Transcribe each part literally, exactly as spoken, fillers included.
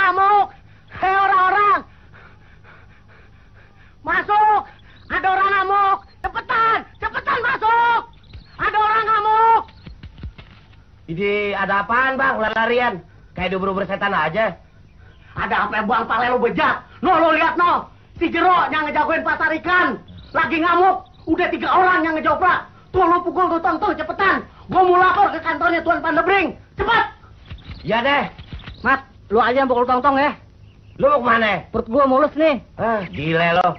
ngamuk. Hei orang-orang. Masuk. Ada orang ngamuk. Cepetan, cepetan masuk. Ada orang ngamuk. Ini ada apaan bang? Lari-larian. Kayak diuber-uber setan aja. Ada apa bang pale lu bejat? No, lo lihat no. Si Jero yang ngejagoin pasar ikan. Lagi ngamuk. Udah tiga orang yang ngejoprak. Tuh lu pukul tuh Tong, tuh cepetan. Gua mau lapor ke kantornya Tuan Pandebring. Cepat. Ya deh. Mat, lu aja yang pukul Tong-Tong ya. Lu mau kemana? Perut gua mulus nih. Ah, gile lo.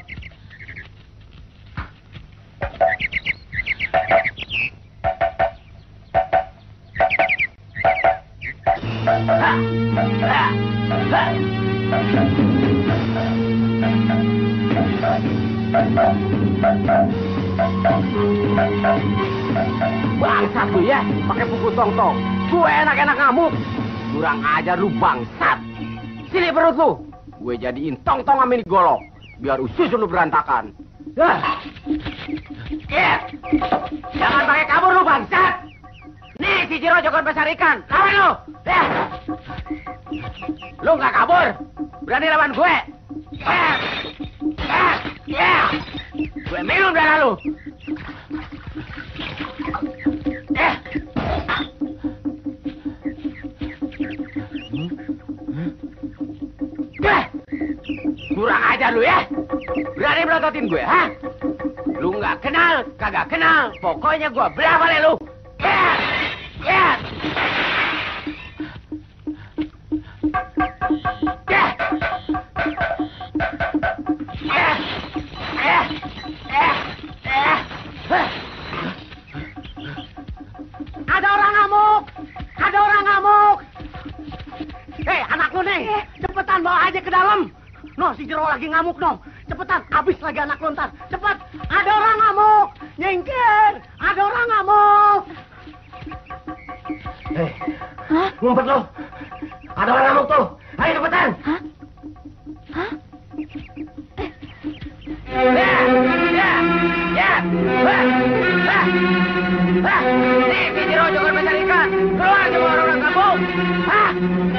Bangsat lu ya, pakai pukul Tong-Tong. Gue enak-enak ngamuk. Kurang ajar lu bangsat. Sini perut lu. Gue jadiin Tong-Tong sama ini golok. Biar usus lu berantakan. Ah. Eh. Jangan pakai kabur lu bangsat. Nih si Jero jagoan pasar ikan. Lawan lu. Eh. Lu nggak kabur. Berani lawan gue. Eh. Eh. Eh. Gue minum darah lu. Eh. Eh. Kurang ajar lu ya. Berani melototin gue, ha? Lu nggak kenal, kagak kenal. Pokoknya gue belah balik lu. Eh. Eh. Ada orang ngamuk! Ada orang ngamuk! Hei, anak lu nih! Cepetan bawa aja ke dalam! No, si Jero lagi ngamuk, no! Cepetan, habis lagi anak lu ntar! Cepet! Ada orang ngamuk! Nyingkir! Ada orang ngamuk! Hei, ngumpet lu! Ada orang ngamuk tuh! Ayo cepetan! Hah? Hah? Ya! Ya! Ya! Hah! Hah! Hah! Nih, si Jero jagoan pasar ikan! Keluar semua orang-orang kampung! Hah!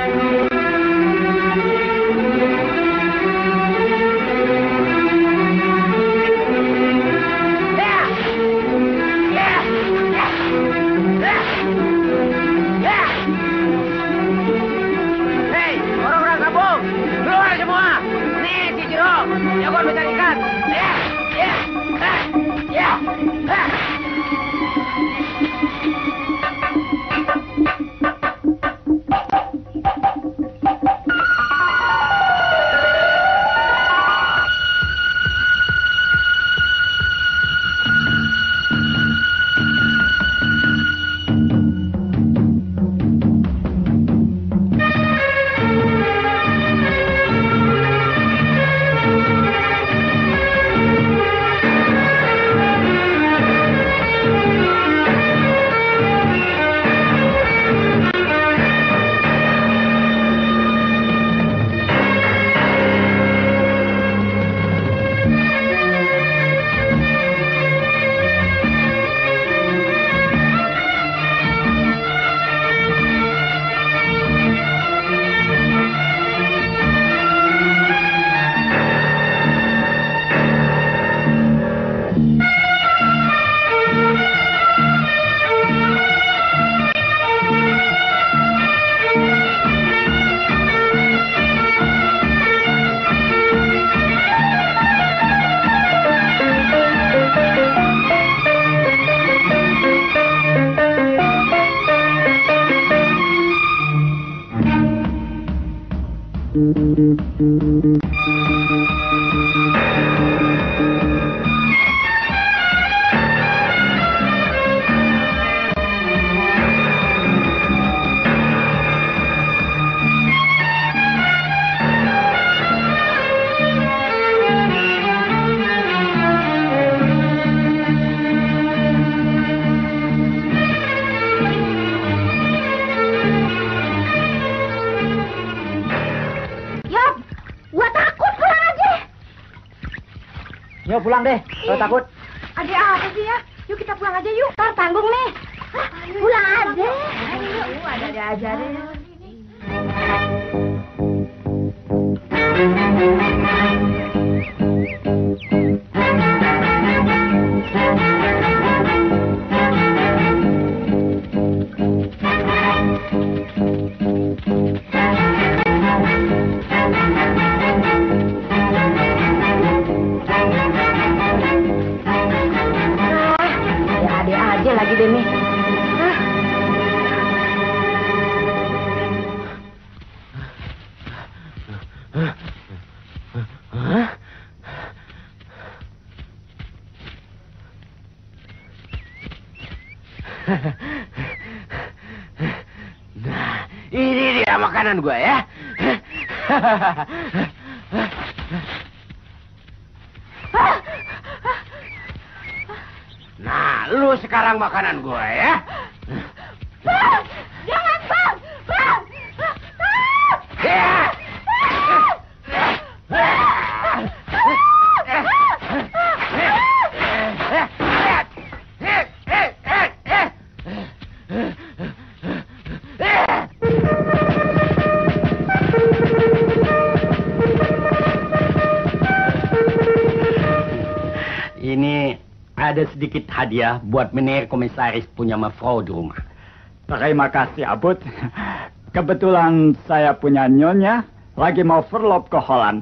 Ya! Ya! Ya! Ya! Ya! Hei, orang-orang kampung! Keluar semua! Nih, si Jero jagoan pasar ikan! Ya! Ya! Hah! Ya! Hah! Yuk pulang deh, kalau takut. Ada apa sih ya? Yuk kita pulang aja yuk, ntar tanggung nih. Hah, pulang aja. Ayo, ada-ada aja deh. Nah, ini dia makanan gue ya. Nah, lu sekarang makanan gue ya. Bang! Jangan, Bang! Bang! Ini ada sedikit hadiah buat meneer komisaris punya Mevrouw di rumah. Terima kasih, Abut. Kebetulan saya punya nyonya lagi mau verloop ke Holland.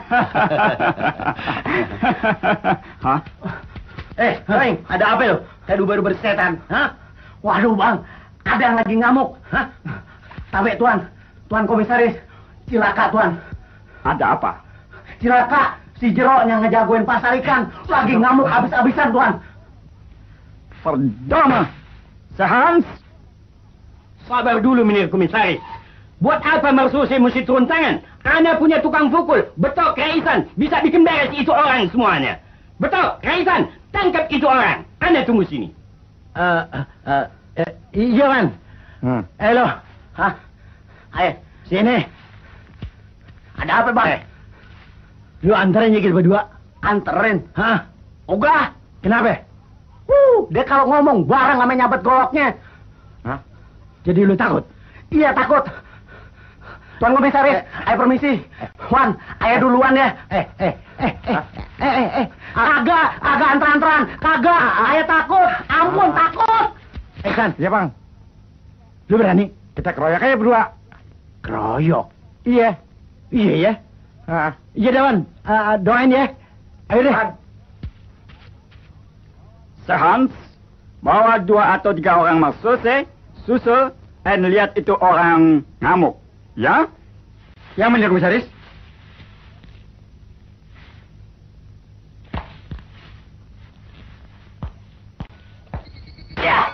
Hah? Eh, Ring, ada apa lo? Kayak baru bersetan, hah? Waduh, Bang, ada yang lagi ngamuk, hah? Tabe, Tuan, Tuan Komisaris, cilaka, Tuan. Ada apa? Cilaka, si Jero yang ngejagoin pasar ikan, lagi ngamuk habis-habisan, Tuan. Verdammen, Sehans. Sabar dulu, Menir Komisaris. Buat apa Marsusi mesti turun tangan? Ana punya tukang pukul, betok Raisan, bisa bikin beres itu orang semuanya. Betok, Raisan, tangkap itu orang. Ana tunggu sini. Eh, uh, uh, uh, iya, Man. Hmm. Halo. Hah? Ayo, sini. Ada apa, Bang? Eh. Lu anterin ya kita berdua. Anterin? Hah? Ogah. Kenapa? Uh, dia kalau ngomong bareng sama nyabet goloknya. Hah? Jadi lu takut? Iya, takut. Tuan Komisaris, eh, ayo permisi. Wan, ayo duluan ya. Eh, eh, eh, eh, eh, eh, eh. Agak, agak anteran-anteran. Kagak, ayo takut. Ampun, takut. Eh, San. Ya, Bang. Lu berani? Kita keroyak aja berdua. Keroyok? Iya. Iya ya? Hah? Iya, Dewan. Uh, doain ya. Ayo deh. Sehans, bawa dua atau tiga orang Marsusi, susul, dan lihat itu orang ngamuk. Ya? Ya, Menir Komisaris. Ya.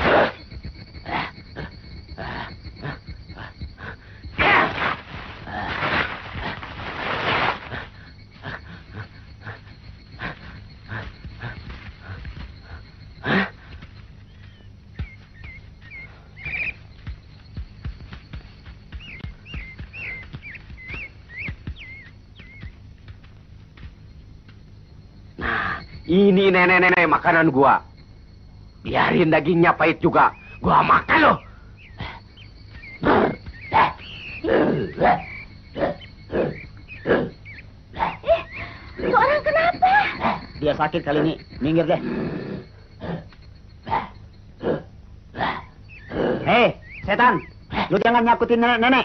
Ini nenek-nenek makanan gua. Biarin dagingnya pahit juga. Gua makan loh. Eh, itu orang kenapa? Dia sakit kali ini. Minggir deh. Hei, setan. Lu jangan nyakutin nenek-nenek.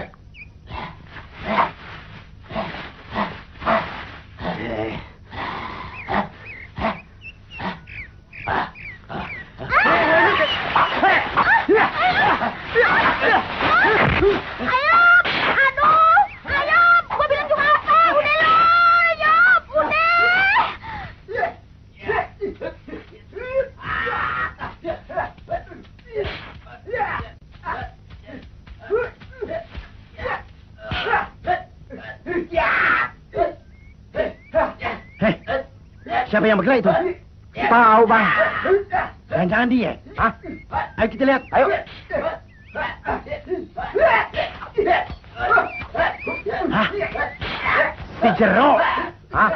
Siapa yang bergerak itu? Tahu, Bang. Jangan-jangan dia. Hah? Ayo kita lihat. Ayo. Hah? Si Jero. Hah?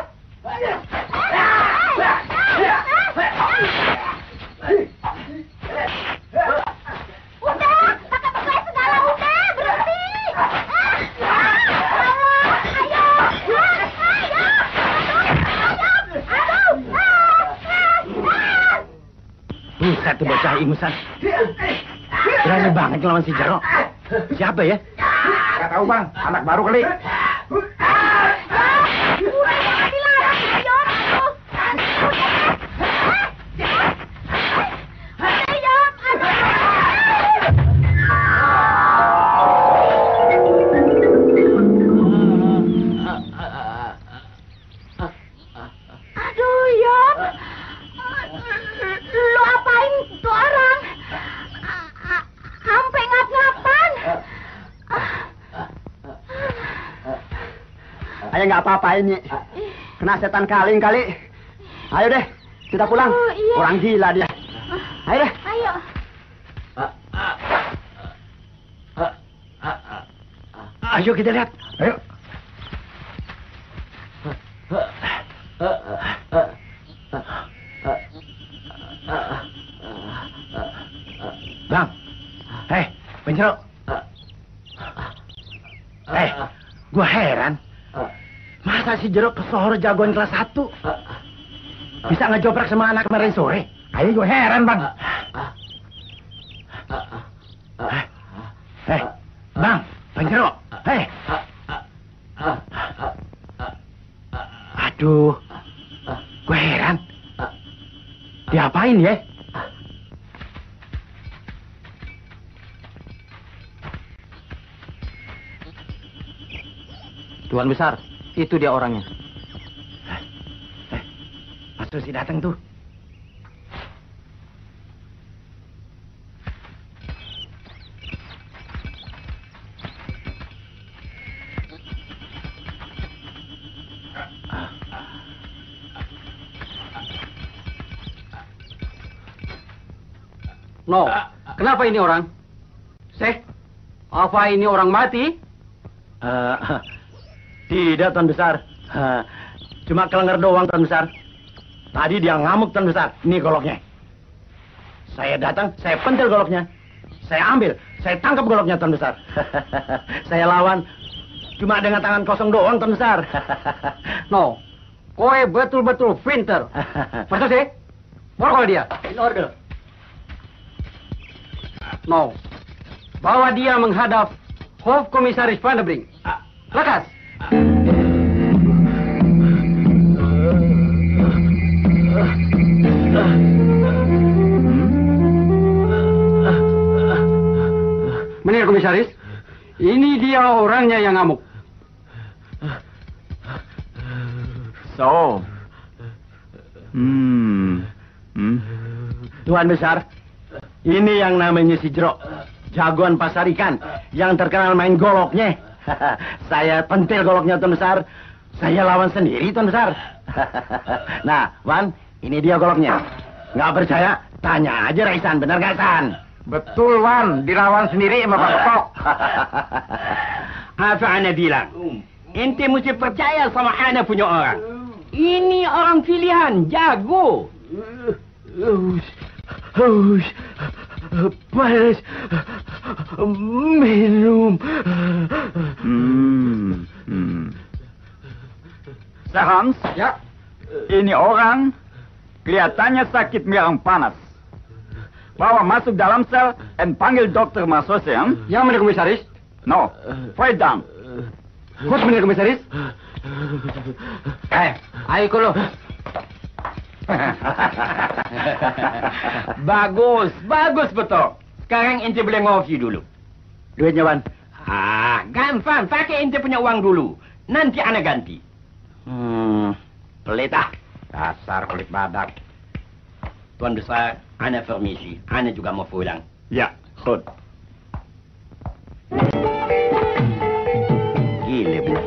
Udah, pakai pakai segala udah, berhenti. Ah, ah, ayo. Buset tuh bocah ingusan. Berani banget ngelawan si Jero. Siapa ya? Gak tahu bang, anak baru kali. Ayo nggak apa-apa ini. Kena setan kaling kali. Ayo deh, kita pulang. Oh, iya. Orang gila dia. Ayo deh. Ayo. Ayo kita lihat. Ayo. Bang. Hei, penjero. Eh, gua heran. Masa si Jero pesohor jagoan kelas satu bisa ngejoprak sama anak kemarin sore? Ayo gue heran bang. Eh, bang, Bang Jero. Hei. Aduh, gue heran. Diapain ya? Tuan besar, itu dia orangnya. Eh, eh Mas Rusi datang tuh. No, kenapa ini orang? Seh, apa ini orang mati? Uh, tidak, Tuan Besar. Uh, cuma kelenger doang, Tuan Besar. Tadi dia ngamuk, Tuan Besar. Ini goloknya. Saya datang, saya pentil goloknya. Saya ambil, saya tangkap goloknya, Tuan Besar. Saya lawan cuma dengan tangan kosong doang, Tuan Besar. No, kowe betul-betul pinter. Persis sih? Borgol dia. In order. No, bawa dia menghadap Hofkomisaris Pandebrink. Lekas. Menir Komisaris, ini dia orangnya yang ngamuk. So. Hmm. Hmm. Tuan Besar, ini yang namanya si Jero. Jagoan pasar ikan yang terkenal main goloknya. Saya pentil goloknya, Tuan Besar. Saya lawan sendiri, Tuan Besar. Nah, Wan, ini dia goloknya. Nggak percaya? Tanya aja Raisan, benar nggak, San? Betul, Wan. Dilawan sendiri sama Pak Ketok. Apa Ana bilang? Ente mesti percaya sama Ana punya orang. Ini orang pilihan, jago. Haus, panas, minum. Hmm. Hmm. Sarans, Ya. ini orang kelihatannya sakit merang panas. Bawa masuk dalam sel dan panggil dokter Masose, ya? Yang Menir Komisaris? No, fight down. Kos Menir Komisaris? Eh, ayo kolo. Bagus, bagus betul. Sekarang ente boleh ngopi dulu. Duitnya, Wan? Ah, gampang. Pakai ente punya uang dulu. Nanti Ana ganti. Hmm, pelit ah. Dasar kulit badak. Tuan Besar, Ana permisi. Ana juga mau pulang. Ya, goed. Gile, Bu.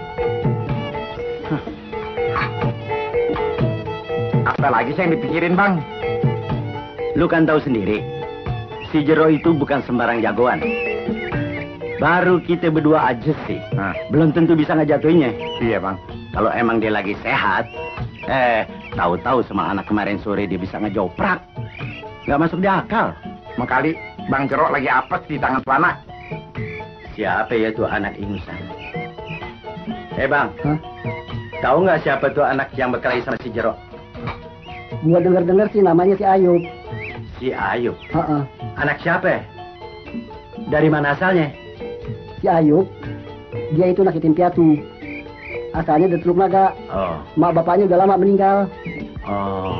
Apa lagi sih yang dipikirin, Bang? Lu kan tahu sendiri, si Jero itu bukan sembarang jagoan. Baru kita berdua aja sih. Nah. Belum tentu bisa ngejatuhinnya. Iya, Bang. Kalau emang dia lagi sehat, eh, tahu-tahu sama anak kemarin sore dia bisa ngejoprak. Nggak masuk di akal. Makali Bang Jero lagi apes di tangan pelana. Siapa ya tuh anak ingusan? Eh, Bang. Hah? Tahu nggak siapa tuh anak yang berkelahi sama si Jero? Gua dengar-dengar sih namanya si Ayub. Si Ayub. Heeh. Anak siapa? Dari mana asalnya? Si Ayub, dia itu anak yatim piatu. Asalnya dari Teluk Naga. Oh. Mak bapaknya udah lama meninggal. Oh.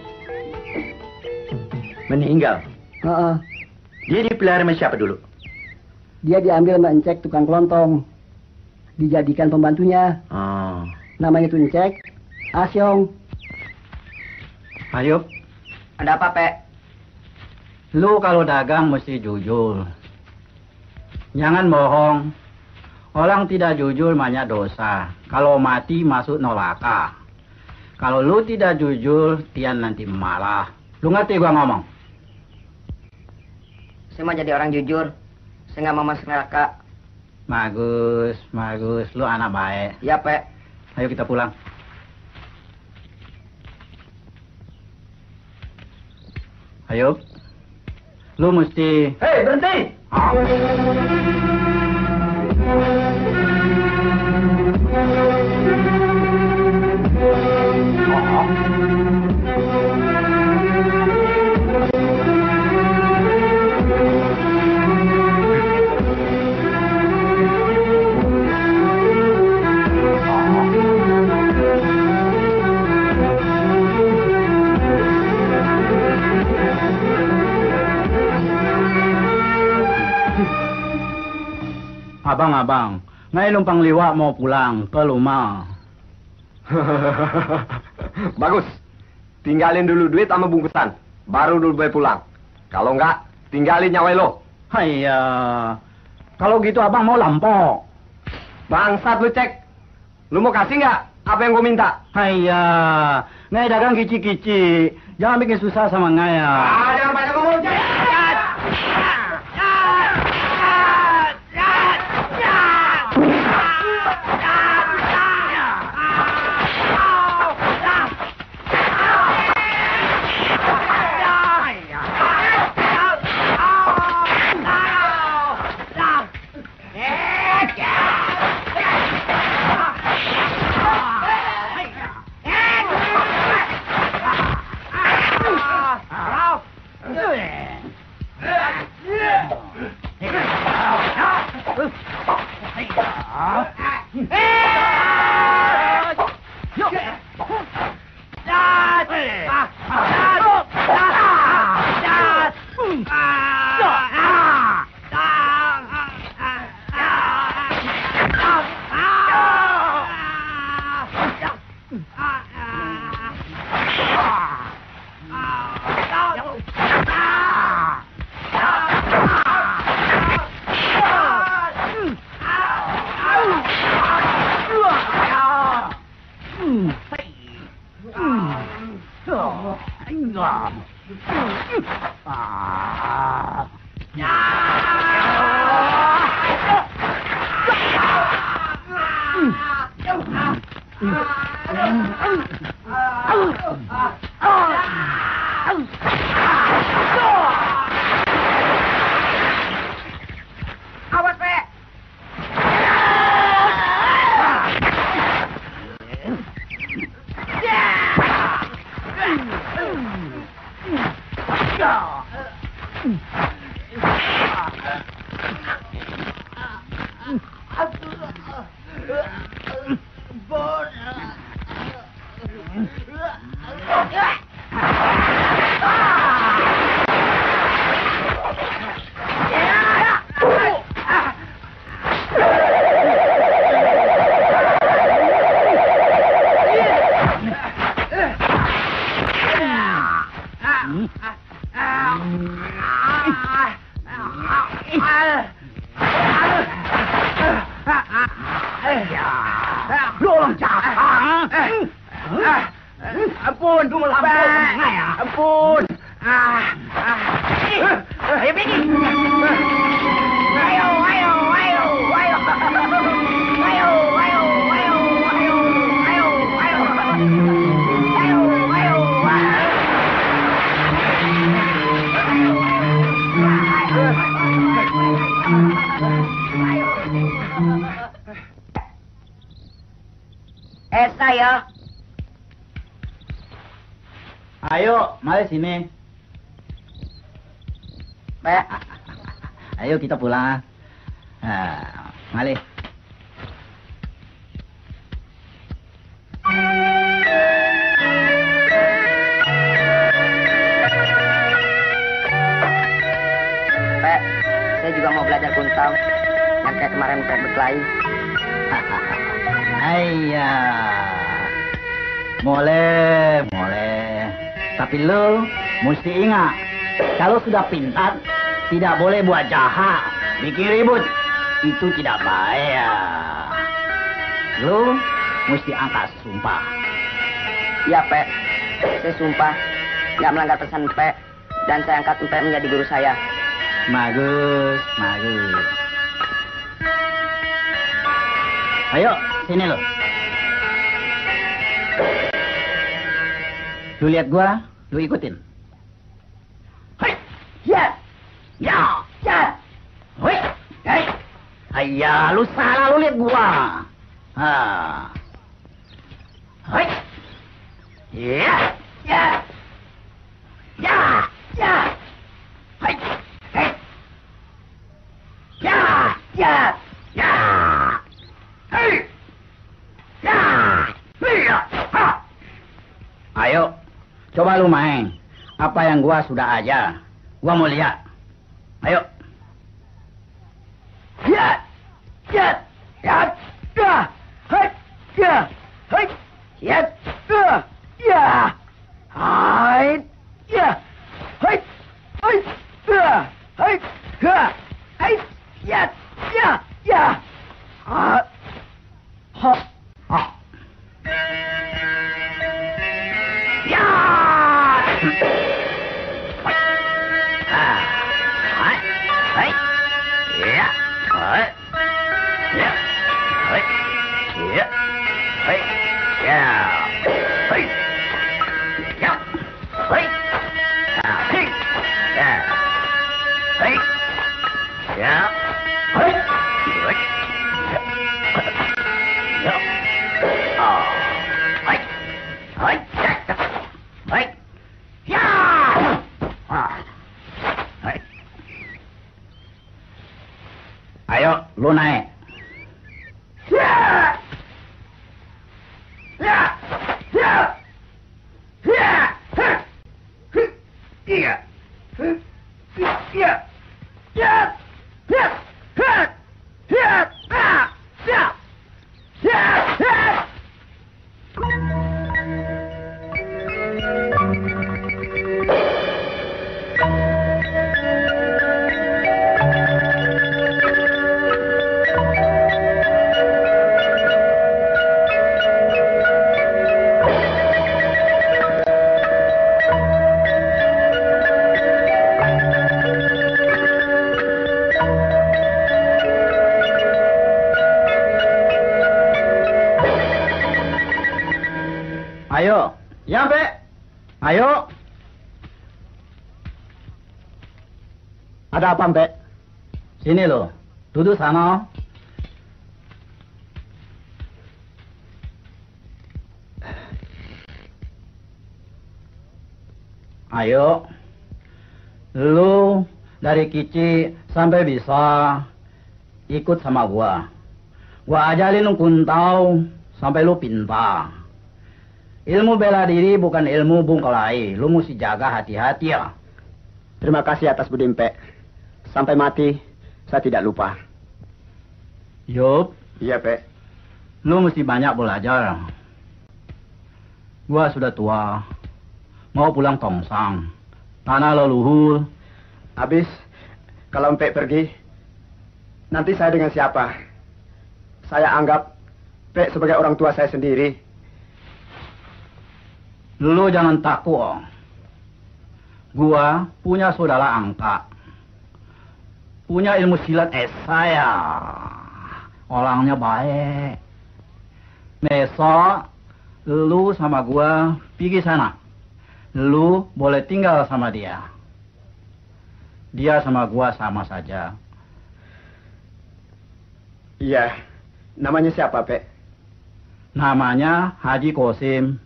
Meninggal? Heeh. Dia dipelihara sama siapa dulu? Dia diambil sama Encek tukang kelontong. Dijadikan pembantunya. Oh. Namanya tuh Encek Asyong. Ayub. Ada apa, Pak? Lu kalau dagang mesti jujur. Jangan bohong. Orang tidak jujur banyak dosa. Kalau mati masuk neraka. Kalau lu tidak jujur, Tian nanti marah. Lu ngerti gua ngomong? Saya mau jadi orang jujur. Saya nggak mau masuk neraka. Bagus, bagus. Lu anak baik. Iya, Pak. Ayo kita pulang. Ayo. Lu mesti... Hei, berhenti! Abang-abang, ngayon pangliwa mau pulang ke rumah. Bagus. Tinggalin dulu duit sama bungkusan. Baru dulu boleh pulang. Kalau enggak, tinggalin nyawa lo. Haiya, kalau gitu abang mau lampau. Bangsat lu, Cek. Lu mau kasih nggak apa yang gue minta? Haiya, ngai dagang kici-kici. Jangan bikin susah sama ngaya. Ah, jangan banyak ngomong, Cek. Awas, Pak. Ampun, ampun, ampun. Ah, ah. Ayo pergi. Ayo, ayo, ayo, ayo. Ayo, ayo, ayo, ayo, ayo, ayo. Ayo, ayo, Eh, saya. Ayo, mari sini. Pe. Ayo kita pulang. Nah, malih. Pe, saya juga mau belajar kuntau. Yang kayak kemarin Pe berkelahi. Ayya. Boleh, boleh. Tapi lo mesti ingat, kalau sudah pintar, tidak boleh buat jahat, bikin ribut. Itu tidak baik. Lo mesti angkat sumpah. Iya, Pe. Saya sumpah nggak melanggar pesan Pe. Dan saya angkat Pe menjadi guru saya. Bagus, bagus. Ayo, sini lo. Lu lihat gua, lu ikutin. Hei, ya, ya, ya. Hei, hei. Ayah, lu salah, lu lihat gua. Ha. Hei. Ya, ya. Ya, ya. Hei, hei. Ya, ya, ya. Hei. Ya. Iya. Ha. Ayo. Coba lu main. Apa yang gua sudah ajar. Gua mau lihat. Ayo. Ya. Ya. Ya. Ya. Hai. Ya. Hai. Ya. Ya. Ya. Hai. Ya. Hai. Hai. Ya. Hai. Ya. Hai. Ya. Ya. Ya. Ha. Ha. Ha. Ya. Ayo, lu naik. Ya. Ya. Ya. Ya. Iya. Ya. Ya. Ya. Ya. Ya. Ya. Ya. Ayo, ya, Pe. Ayo. Ada apa, Pe? Sini lo, duduk sana. Ayo, lu dari kecil sampai bisa ikut sama gua. Gua ajarin lu kuntau sampai lu pintar. Ilmu bela diri bukan ilmu bungkelai. Lu mesti jaga hati-hati ya. Terima kasih atas budi Empe. Sampai mati, saya tidak lupa. Yup. Iya, Pe. Lu mesti banyak belajar. Gua sudah tua. Mau pulang tongsang. Tanah leluhur. Habis, kalau Empe pergi, nanti saya dengan siapa? Saya anggap Pe sebagai orang tua saya sendiri. Lu jangan takut. Gua punya saudara angkat. Punya ilmu silat es saya. Orangnya baik. Besok lu sama gua pergi sana. Lu boleh tinggal sama dia. Dia sama gua sama saja. Iya. Namanya siapa, Pe? Namanya Haji Kosim.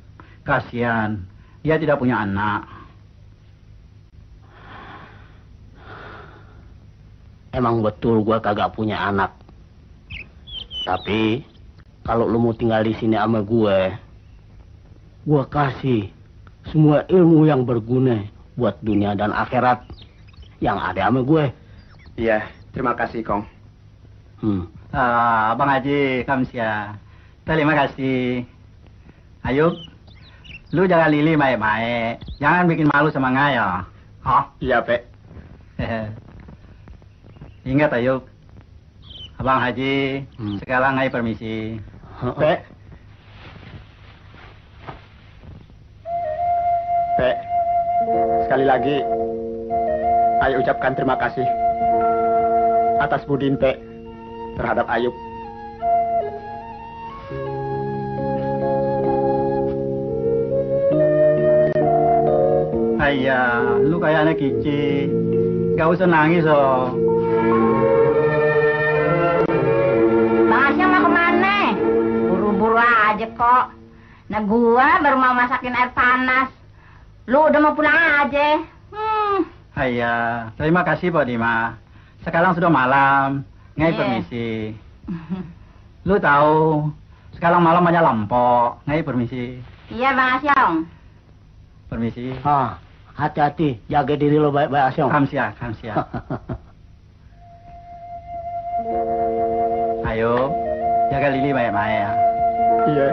Kasihan, dia tidak punya anak. emang betul gue kagak punya anak. Tapi kalau lu mau tinggal di sini sama gue, gue kasih semua ilmu yang berguna buat dunia dan akhirat yang ada sama gue. Iya, terima kasih, Kong. Hmm. Ah, Abang Haji, kamsia. Terima kasih. Ayub, lu jangan lili baik-baik. Jangan bikin malu sama Ngayo. Oh, Iya, Pak. ingat Ayub. Abang Haji, Hmm. sekarang Ngayo permisi. Pak. Pak, sekali lagi, Ayo ucapkan terima kasih atas budi Pak terhadap Ayub. Ayah, lu kayak anak kicik. Gak usah nangis, oh. Bang Asyang mau kemana? Buru-buru aja kok. Nah gua baru mau masakin air panas. Lu udah mau pulang aja. Hmm. Ayah, terima kasih Pak Dima. Sekarang sudah malam. Ngai Iya. permisi. Lu tahu, sekarang malam aja lampok. Ngai permisi. Iya Bang Asyang. Permisi. Ah, hati-hati, jaga diri lo baik-baik, Asyong. Kamsia, kamsia. Ayo, jaga Lili baik-baik ya. Iya.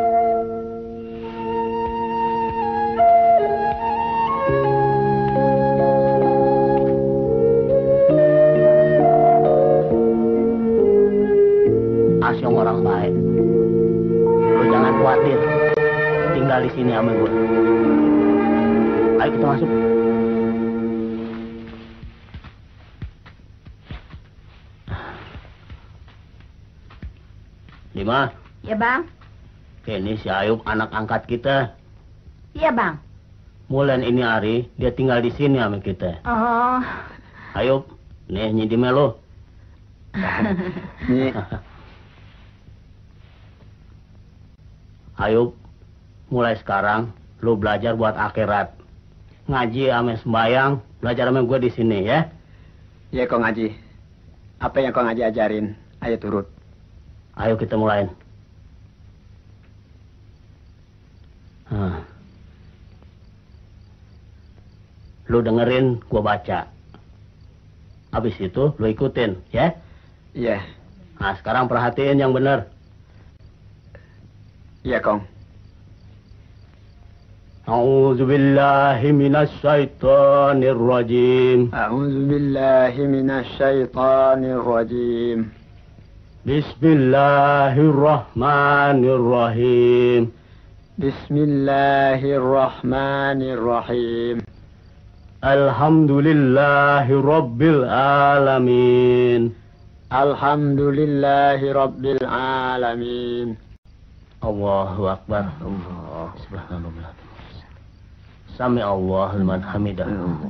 Asyong orang baik. Lo jangan khawatir. Tinggal di sini sama gue. Ayo kita masuk. Lima. Iya Bang. Ini si Ayub anak angkat kita. Iya Bang. Mulai ini hari dia tinggal di sini sama kita. Oh. Ayub, nih nyidimnya lo. Nih. Ayub, mulai sekarang lu belajar buat akhirat. Ngaji ame sembayang, belajar ame gue di sini ya. Iya, Kong Haji. Apa yang Kong Haji ajarin, ayo turut. Ayo kita mulain. Hah. Lu dengerin gua baca. Habis itu lu ikutin ya. Iya. Nah sekarang perhatiin yang benar. Iya, Kong. A'udzu billahi minasy syaithanir rajim. A'udzu billahi minasy syaithanir rajim. Bismillahirrahmanirrahim. Bismillahirrahmanirrahim. Alhamdulillahi rabbil alamin. Alhamdulillahi rabbil alamin. Allahu akbar. Allah subhanallah. Sami Allahu liman hamidah.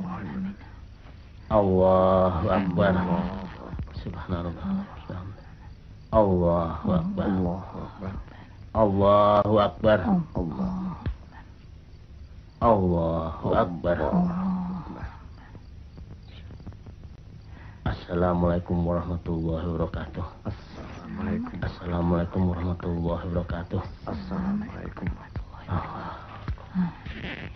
Allahu akbar. Subhanallah. Allahu akbar. Allahu akbar. Allahu akbar. Assalamualaikum warahmatullahi wabarakatuh. Assalamualaikum. Assalamualaikum warahmatullahi wabarakatuh. Assalamualaikum warahmatullahi wabarakatuh.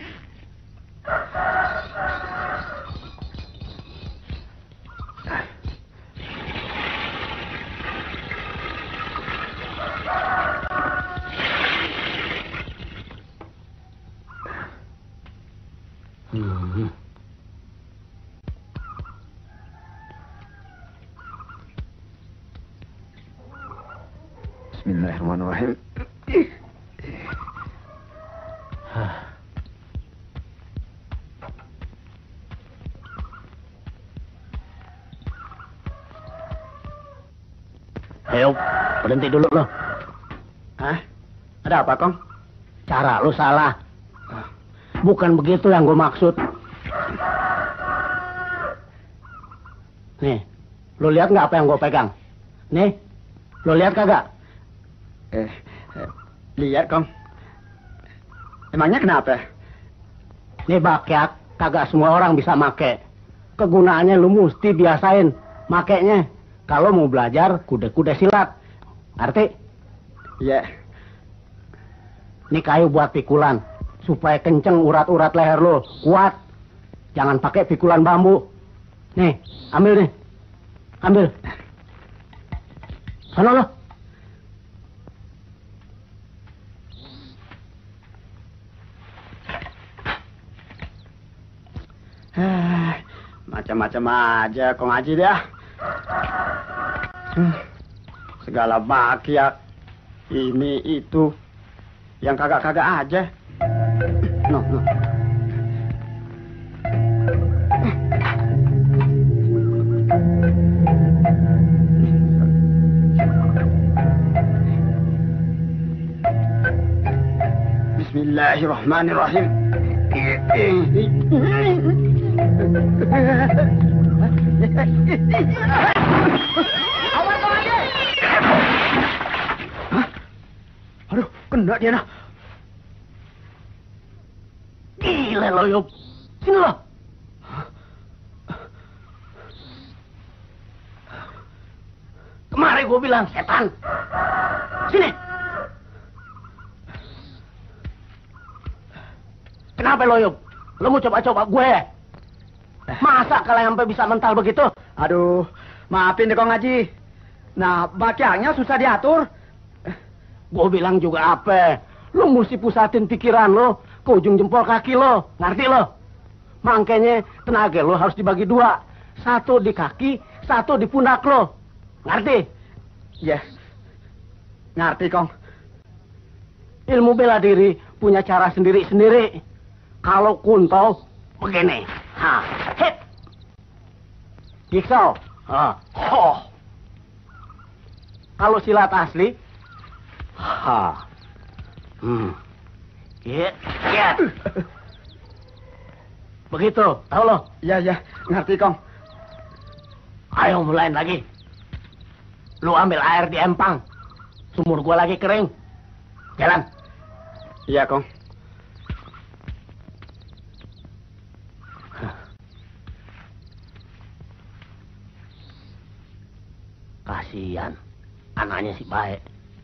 Hmm. Bismillahirrahmanirrahim. Ayo, berhenti dulu lo. Hah? Ada apa, Kong? Cara lo salah. Bukan begitu yang gue maksud. Nih, lo lihat nggak apa yang gue pegang? Nih, lo lihat kagak? Eh, eh, lihat, Kong. Emangnya kenapa? Nih bakyak, kagak semua orang bisa make. Kegunaannya lu mesti biasain. Makanya kalau mau belajar kuda-kuda silat. Ngerti? Iya. Ini kayu buat pikulan. Supaya kenceng urat-urat leher lo. Kuat. Jangan pakai pikulan bambu. Nih, ambil nih. Ambil. Sana lo. Macam-macam aja kong Haji dia. Segala makiat. Ini itu. Yang kagak-kagak aja. No, no. Bismillahirrahmanirrahim. Awas Kong Haji. Hah? Aduh, kena dia nah. Gila lo, Yop. Sini lo. Kemarin gue bilang setan. Sini. Kenapa lo, Yop? Lo mau coba-coba gue? Masa kalian sampai bisa mental begitu? Aduh, maafin deh Kong Haji. Nah, makiannya susah diatur. Gue bilang juga apa? Lo mesti pusatin pikiran lo ke ujung jempol kaki lo. Ngerti lo? Makanya tenaga lo harus dibagi dua. Satu di kaki, satu di pundak lo. Ngerti? Iya. Ngerti, Kong. Ilmu bela diri punya cara sendiri-sendiri. Kalau kunto, begini. Ha, hit. Jigsaw. Ha, ho. Kalau silat asli, ha. Hmm. Hit, hit. Begitu, tahu lo? Iya, iya. Ngerti, Kong. Ayo mulain lagi. Lu ambil air di empang. Sumur gua lagi kering. Jalan. Iya, Kong. Kasihan. Anaknya si baik.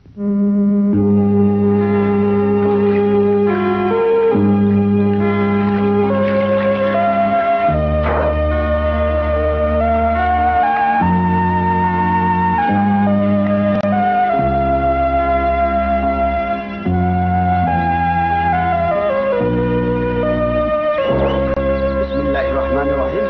Bismillahirrahmanirrahim.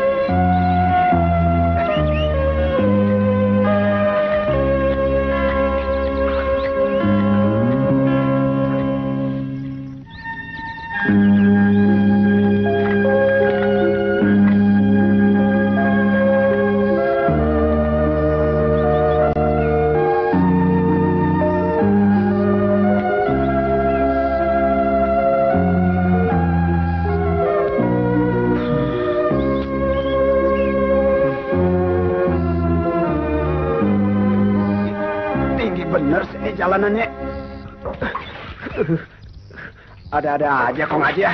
Tinggi bener sih jalanannya. Ada-ada aja Kong Haji ya.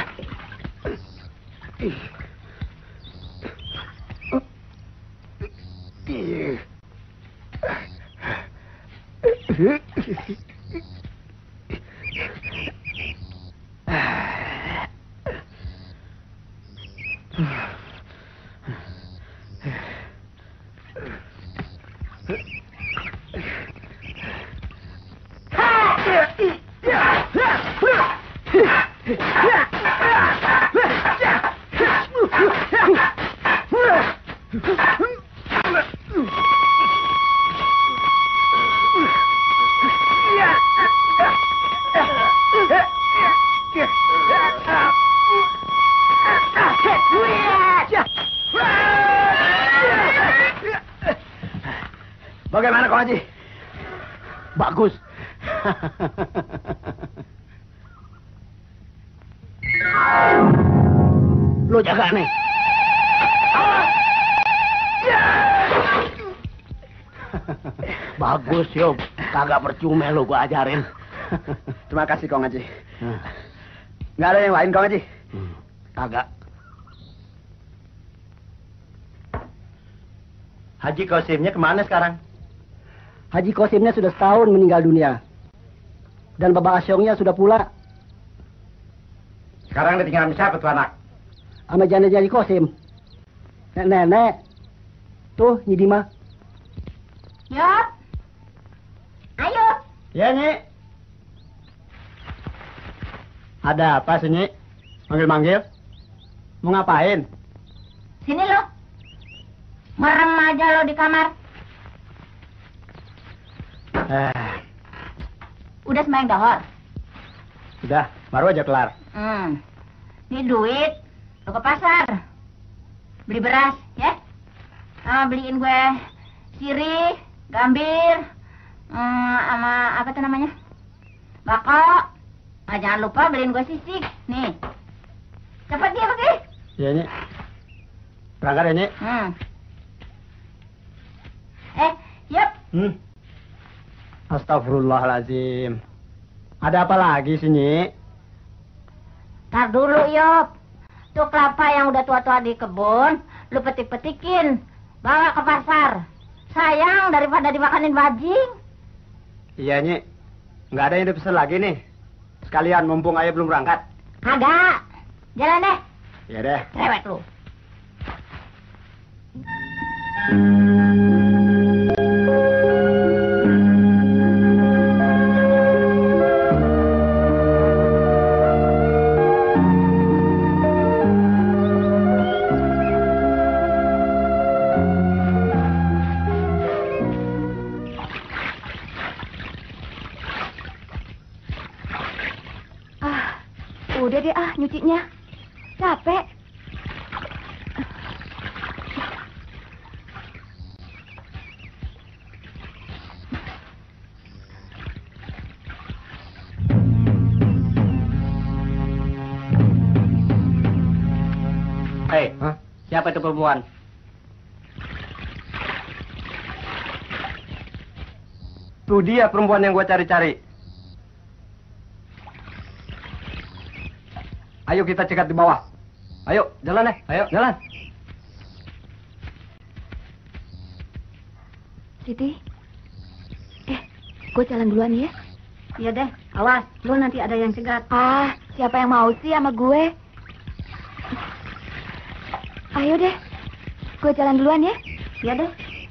Bagaimana Kong Haji? Bagus. Lo jaga nih. Bagus, Yob. Kagak percuma lo gua ajarin. Terima kasih Kong Haji. Nggak ada yang lain Kong Haji? Hmm, kagak. Haji Kosimnya kemana sekarang? Haji Kosimnya sudah setahun meninggal dunia. Dan Babang Asyongnya sudah pula. Sekarang ditinggal siapa tuh anak? Sama janda Haji Kosim. Nenek-nenek. Tuh, Nyi Dima. Yop. Ayo. Ya, Nyi. Ada apa sih, Nyi? Manggil-manggil? Mau ngapain? Sini lo. Merem aja lo di kamar. Eh, Udah sembahyang dohor. sudah, baru aja kelar. Hmm. Ini duit. Lo ke pasar. Beli beras, ya? Sama beliin gue sirih, gambir, hmm, sama apa tuh namanya? Bako. Nah, jangan lupa beliin gue sisik. Nih. Cepet dia pergi. Ya, Nyi. Berangkat ya, Nyi. Hmm. Eh, yup. Hmm. Astagfirullahaladzim. Ada apa lagi sih, Nyi? Tar dulu, Yop. Tuh kelapa yang udah tua-tua di kebun, lu petik-petikin. Bawa ke pasar. Sayang daripada dimakanin bajing. Iya, Nyi. Nggak ada yang dipesan lagi nih. Sekalian mumpung ayah belum berangkat. Kagak. Jalan deh. Iya deh. Cerewet lu. Udah deh ah nyucinya. Capek. Hei, siapa itu perempuan? Tuh dia perempuan yang gue cari-cari. Ayo kita cegat di bawah. Ayo, jalan deh. Ayo, jalan. Siti. Eh, gue jalan duluan ya. Iya deh, awas. Lu nanti ada yang cegat. Ah, siapa yang mau sih sama gue? Ayo deh. Gue jalan duluan ya. Iya deh.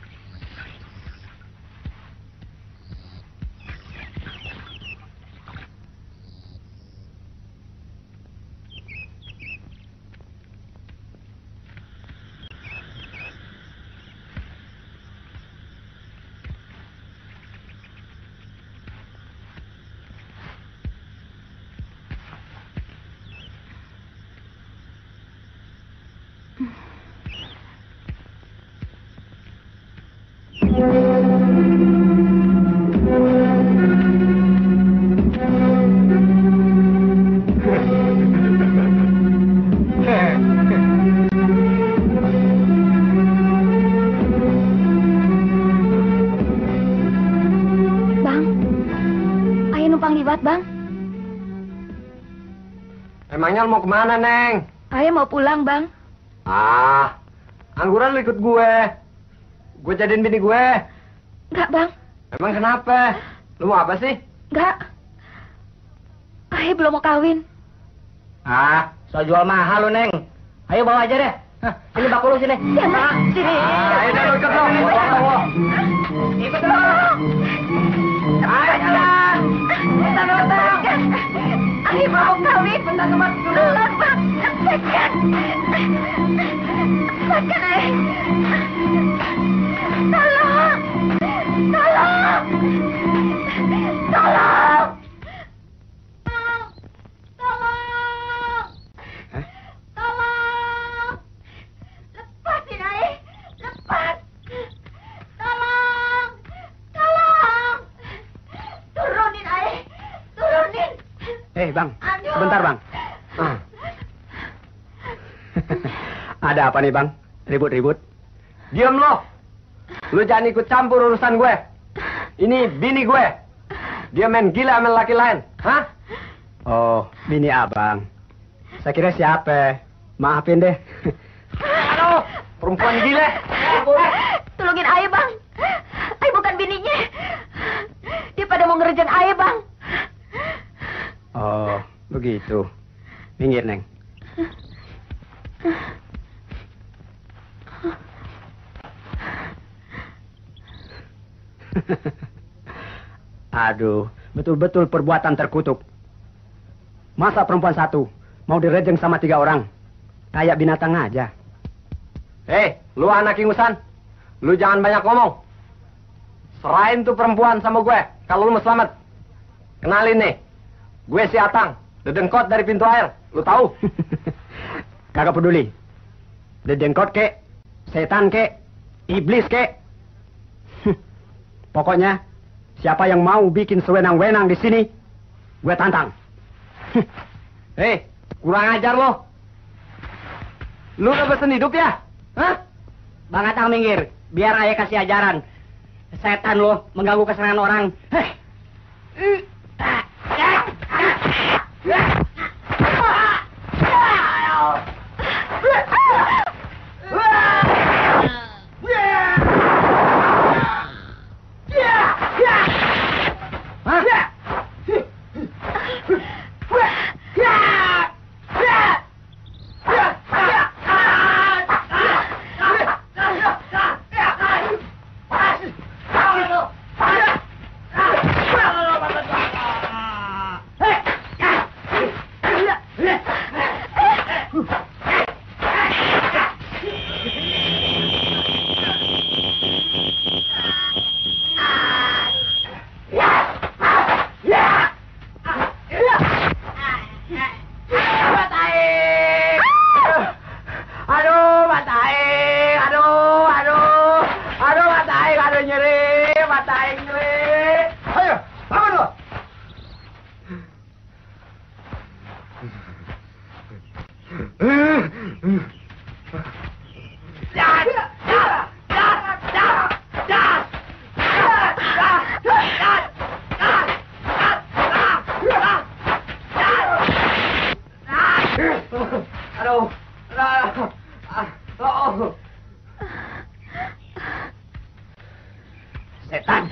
Emangnya lu mau kemana, Neng? Ayah mau pulang, Bang. Ah, angguran lu ikut gue. Gue jadiin bini gue. Enggak, Bang. Emang kenapa? Lu mau apa sih? Enggak. Ayah belum mau kawin. Ah, soal jual mahal lu, Neng. Ayo bawa aja deh. Hah, sini baku lu sini. Ya, Bang. Sini. Ah, ayo deh, lu ikut lu. Bawa, bawa. Ikut lu. Ayo jalan. Bentar, bentar. Ayah mau kawin. Bentar, bentar. Belum, Bang. Sakit. Sakit, Ayah. Tolong. Tolong. Tolong. Tolong. Tolong. Lepasin, Ayah. Lepas. Tolong. Tolong. Turunin, Ayah. Turunin. Eh, Bang. Aduh. Sebentar, Bang. Ah. Ada apa nih, Bang? Ribut-ribut. Diam lo. Lu jangan ikut campur urusan gue. Ini bini gue. Dia main gila sama laki lain. Hah? Oh, bini abang. Saya kira siapa? Maafin deh. Aduh, perempuan gila. Tolong tolongin ayah, Bang. Ayah bukan bininya. Dia pada mau ngerejeng ayah, Bang. Oh, begitu. Minggir, Neng. Aduh, betul-betul perbuatan terkutuk. Masa perempuan satu mau direjeng sama tiga orang? Kayak binatang aja. Hei, lu anak ingusan. Lu jangan banyak ngomong. Serahin tuh perempuan sama gue, kalau lu mau selamat. Kenalin nih, gue si Atang, dedengkot dari pintu air. Lu tahu? Kagak peduli. Dedengkot kek, setan kek, iblis kek. Pokoknya, siapa yang mau bikin sewenang-wenang di sini, gue tantang. Hei, kurang ajar lo. Lu udah pesen hidup ya? Hah? Bang Atang minggir, biar ayah kasih ajaran. Setan lo, mengganggu kesenangan orang. Hei. Setan.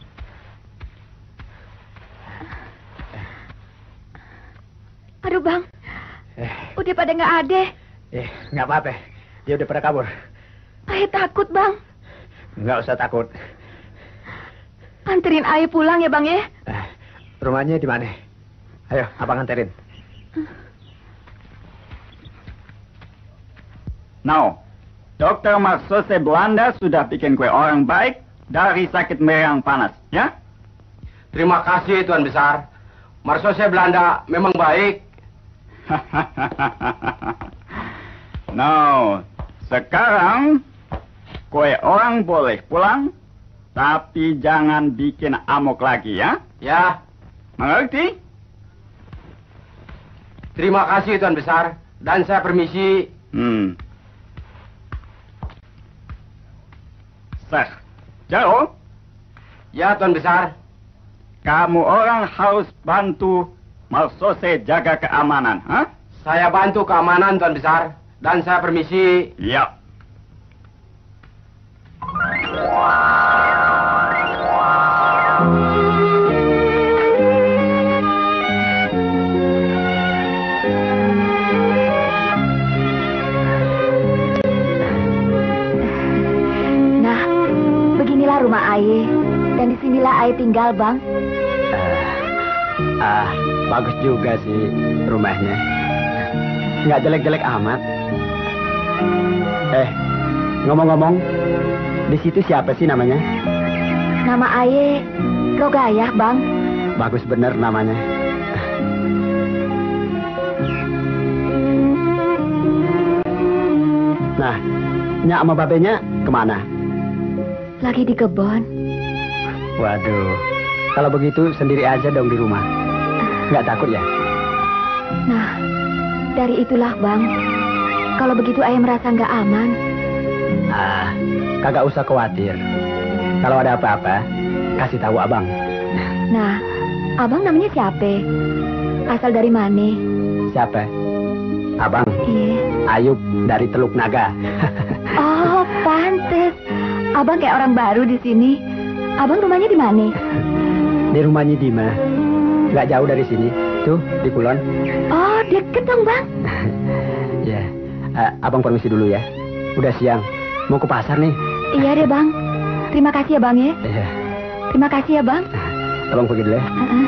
Aduh, Bang. Eh, Udah pada nggak ada. eh, nggak apa-apa. Dia udah pada kabur. Ayah takut, Bang. Nggak usah takut. Anterin ayah pulang ya, Bang ya. Eh, rumahnya di mana? Ayo, abang anterin. Now, Dokter Marsose Belanda sudah bikin kue orang baik dari sakit merang panas, ya? Terima kasih Tuan Besar. Marsose Belanda memang baik. Now, sekarang kue orang boleh pulang, tapi jangan bikin amok lagi, ya? Ya, Mengerti? terima kasih Tuan Besar. Dan saya permisi. Hmm. Sah. Jaro, Ya Tuan Besar. kamu orang harus bantu Marsose jaga keamanan, ha? Saya bantu keamanan Tuan Besar. Dan saya permisi. Ya. Nah, beginilah rumah ayah. Dan disinilah ayah tinggal, Bang. Ah, bagus juga sih rumahnya. Nggak jelek-jelek amat. Eh, ngomong-ngomong, di situ siapa sih namanya? Nama ayah Rogayah, Bang. Bagus bener namanya. Nah, Nyak sama babenya kemana? Lagi di kebun. Waduh, kalau begitu sendiri aja dong di rumah. Nggak takut ya? Nah, dari itulah, Bang. Kalau begitu ayah merasa nggak aman. Ah, kagak usah khawatir. Kalau ada apa-apa, kasih tahu abang. Nah, abang namanya siapa? Asal dari mana? Siapa? Abang. Iya. Ayub dari Teluk Naga. Oh, pantes. Abang kayak orang baru di sini. Abang rumahnya di mana? Di rumahnya Dima. Nggak jauh dari sini. Tuh, di Kulon. Oh, deket dong, Bang. Ya, uh, abang permisi dulu ya. Udah siang. Mau ke pasar nih. Iya deh, Bang. Terima kasih ya, Bang ya. Iya. Terima kasih ya, Bang. Abang pergi dulu ya. Uh-uh.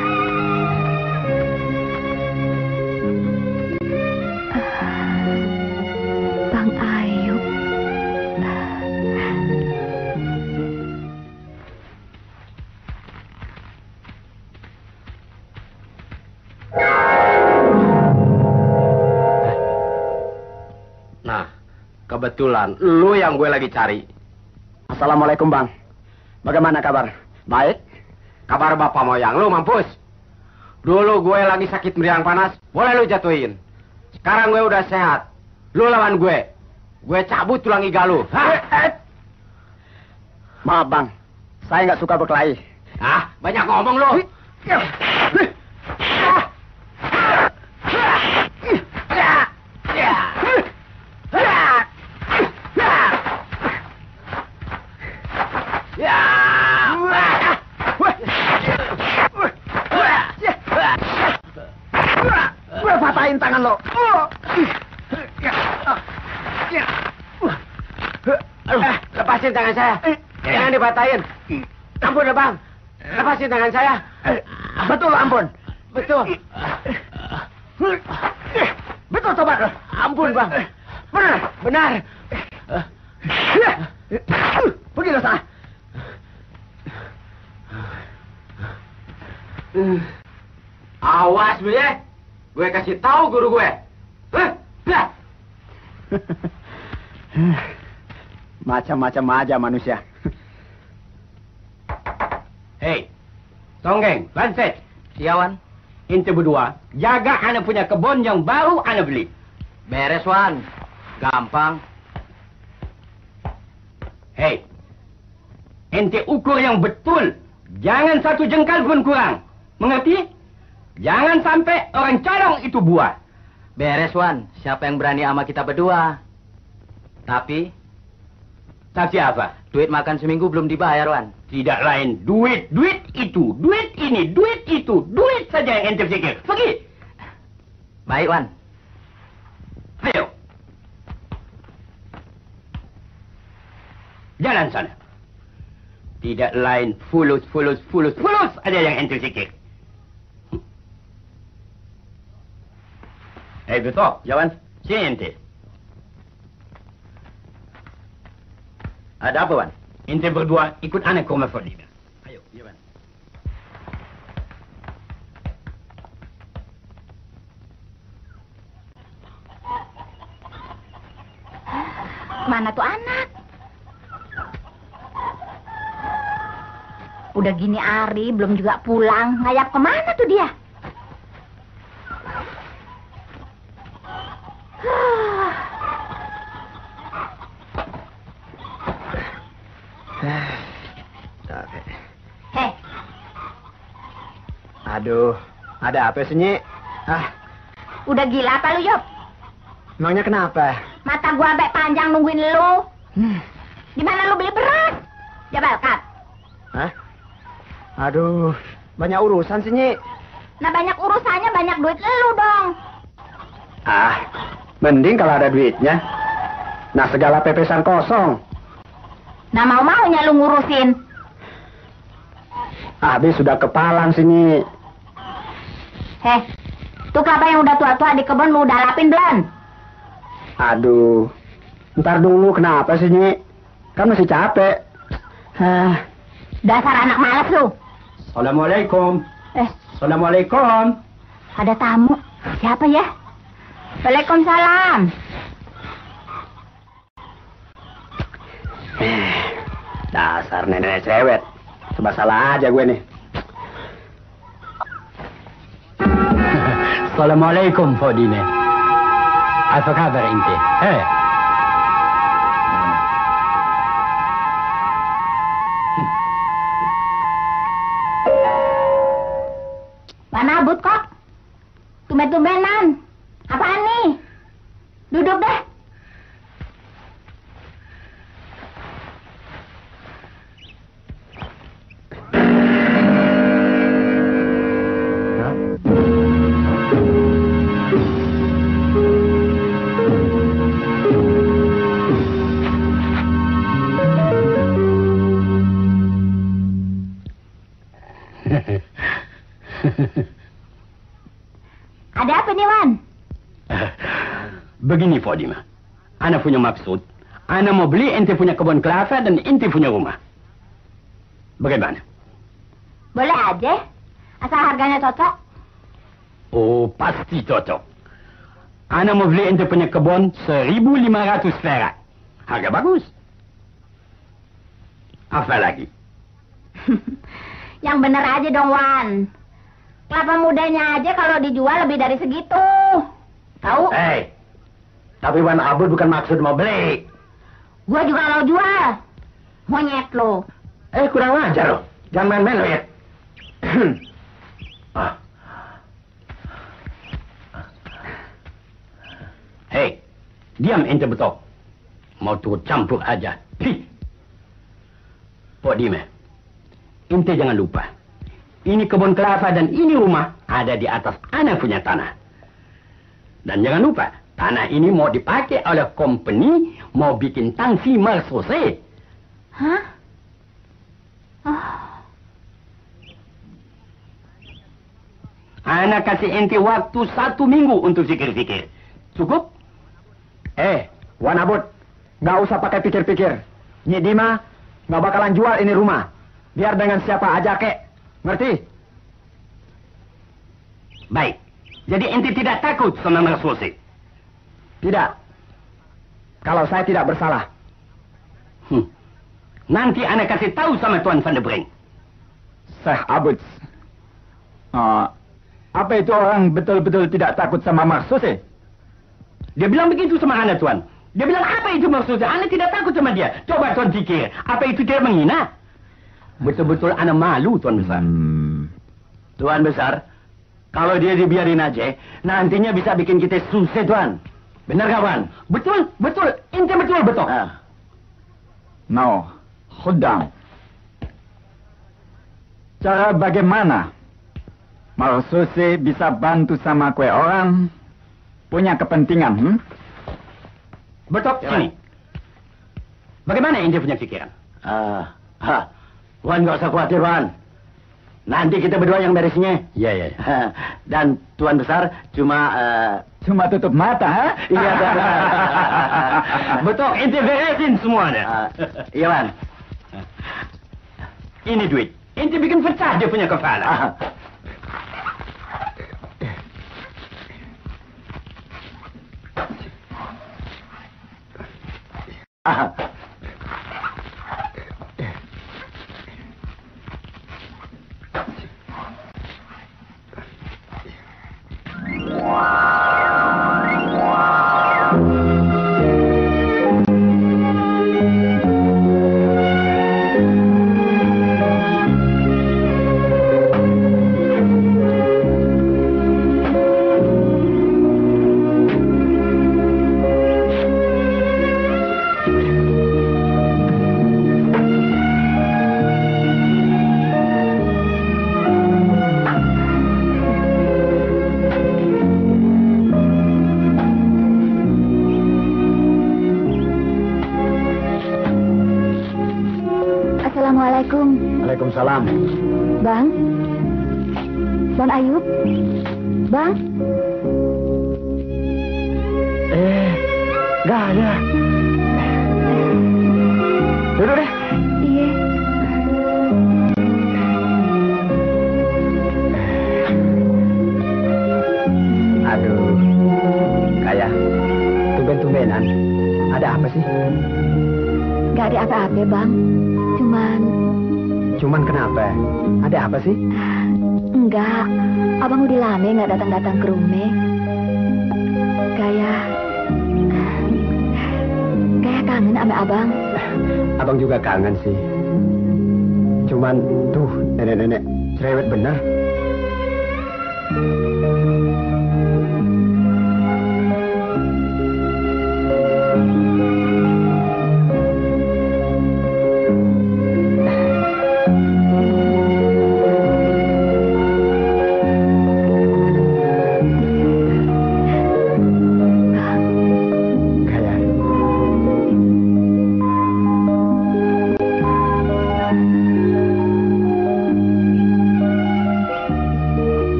Bang Ayub. Nah, kebetulan lu yang gue lagi cari. Assalamualaikum, Bang. Bagaimana kabar? Baik. Kabar bapak moyang lu mampus. Dulu gue lagi sakit meriang panas, boleh lu jatuhin. Sekarang gue udah sehat. Lu lawan gue. Gue cabut tulang iga lu. Hah? Eh, eh. Maaf, Bang. Saya nggak suka berkelahi. Ah, banyak ngomong lu. Gue patahin tangan lo. Eh, lepasin tangan saya. Jangan dipatahin. Ampun ya, Bang. Lepasin tangan saya. Betul, ampun. Betul. Betul, tobat. Ampun, Bang. Benar, benar. Pergi lo sana. Awas lu ya. Gue kasih tahu guru gue. Hah? Dah. Macam-macam aja manusia. Hei, Tonggeng, Lancet, Siawan. ente berdua jaga anak punya kebun yang baru anak beli. Beres, Wan. Gampang. Hei, ente ukur yang betul. Jangan satu jengkal pun kurang. Mengerti? Jangan sampai orang colong itu buah. Beres, Wan. Siapa yang berani sama kita berdua? Tapi, Tapi apa? duit makan seminggu belum dibayar, Wan. Tidak lain duit, duit itu, duit ini, duit itu, duit saja yang ente pikir. Pergi. Baik, Wan. Ayo. Jalan sana. Tidak lain fulus, fulus, fulus, fulus ada yang ente pikir. Hei, betul, Jawan. Sini ente. Ada apa, Wan? Ente berdua ikut anak ke rumah Fadila. Ayo, Jawan. Mana tuh anak? Udah gini hari, belum juga pulang. Ngayap kemana tuh dia? Hei, Aduh, ada apa sih, Nyi? Ah, udah gila apa lu, Yop? emangnya kenapa? Mata gua sampai panjang nungguin lu. Hmm. Gimana lu beli beras? Jabal, Kat. Hah? Aduh, banyak urusan sih, Nyi. Nah, banyak urusannya, banyak duit lu dong. Ah, mending kalau ada duitnya. Nah, segala pepesan kosong. Nah, mau-maunya lu ngurusin. Habis sudah kepalang sih, Nyi. Heh, tuh kelapa yang udah tua-tua di kebun lu udah lapin belum? Aduh, ntar dulu kenapa sih, Nyi? Kan masih capek. Hah. Dasar anak malas lu. Assalamualaikum. Eh, Assalamualaikum. ada tamu. Siapa ya? Waalaikumsalam. Dasar nenek cewek. Serba salah aja gue nih. Assalamualaikum, Fadine. Apa kabar ente? Hei. Mana but kok? Tumben-tumbenan. Apaan nih? Duduk deh. Ada apa nih, Wan? Begini, Fadima. Ana punya maksud. Ana mau beli ente punya kebun kelapa dan ente punya rumah. Bagaimana? Boleh aja. Asal harganya cocok. Oh, pasti cocok. Ana mau beli ente punya kebun seribu lima ratus perak. Harga bagus. Apa lagi? Yang bener aja dong, Wan. Kelapa mudanya aja kalau dijual lebih dari segitu. Tahu? Eh, hey, tapi Wan Abud bukan maksud mau beli. Gua juga mau jual. Monyet lo. Eh, kurang ajar lo. Jangan main-main lo ya. Ah. Hei, diam ente betok. Mau turut campur aja. Pi. Pok Dime, ente jangan lupa. Ini kebun kelapa dan ini rumah ada di atas anak punya tanah. Dan jangan lupa, tanah ini mau dipakai oleh company mau bikin tangsi Marsose. Hah? Oh. Anak kasih ente waktu satu minggu untuk pikir-pikir. Cukup? Eh, Wan Abud, nggak usah pakai pikir-pikir. Nyi Dima nggak bakalan jual ini rumah. Biar dengan siapa aja, kek. Ngerti? Baik. Jadi ente tidak takut sama Marsose? Tidak. Kalau saya tidak bersalah. Hmm. Nanti anak kasih tahu sama Tuan Van der Brink. Syekh Abud. Uh, apa itu orang betul-betul tidak takut sama Marsose? Dia bilang begitu sama anak, Tuan. Dia bilang apa itu maksudnya? Anak tidak takut sama dia. Coba Tuan pikir. Apa itu tidak menghina? Betul-betul anak malu, Tuan Besar. Hmm. Tuan Besar, kalau dia dibiarin aja, nantinya bisa bikin kita susah, Tuan. Benar kawan? Betul, betul. Ente betul, betul. Ah. Now, Khuddam. Cara bagaimana Marsose bisa bantu sama kue orang punya kepentingan, hmm? Betul, sini. Bagaimana ente punya pikiran? Ah, ha. Wan nggak usah khawatir, Wan. Nanti kita berdua yang beresnya. Iya, iya. Ya. Dan Tuan Besar cuma... Uh... Cuma tutup mata, ha? Iya, betul, ente beresin semuanya. Uh, iya, Wan. Ini duit. Ente bikin pecah dia punya kepala. Ah. Waalaikumsalam. Bang? Bang Ayub? Bang? Eh, nggak ada. Duduk deh. Iya. Aduh, kayak tumben-tumbenan. Ada apa sih? Gak ada apa-apa, Bang. Cuman... Cuman kenapa? Ada apa sih? Enggak. Abang udah lama nggak datang-datang ke rumah. Kayak... Kayak kangen sama abang. Abang juga kangen sih. Cuman, tuh, nenek-nenek cerewet benar.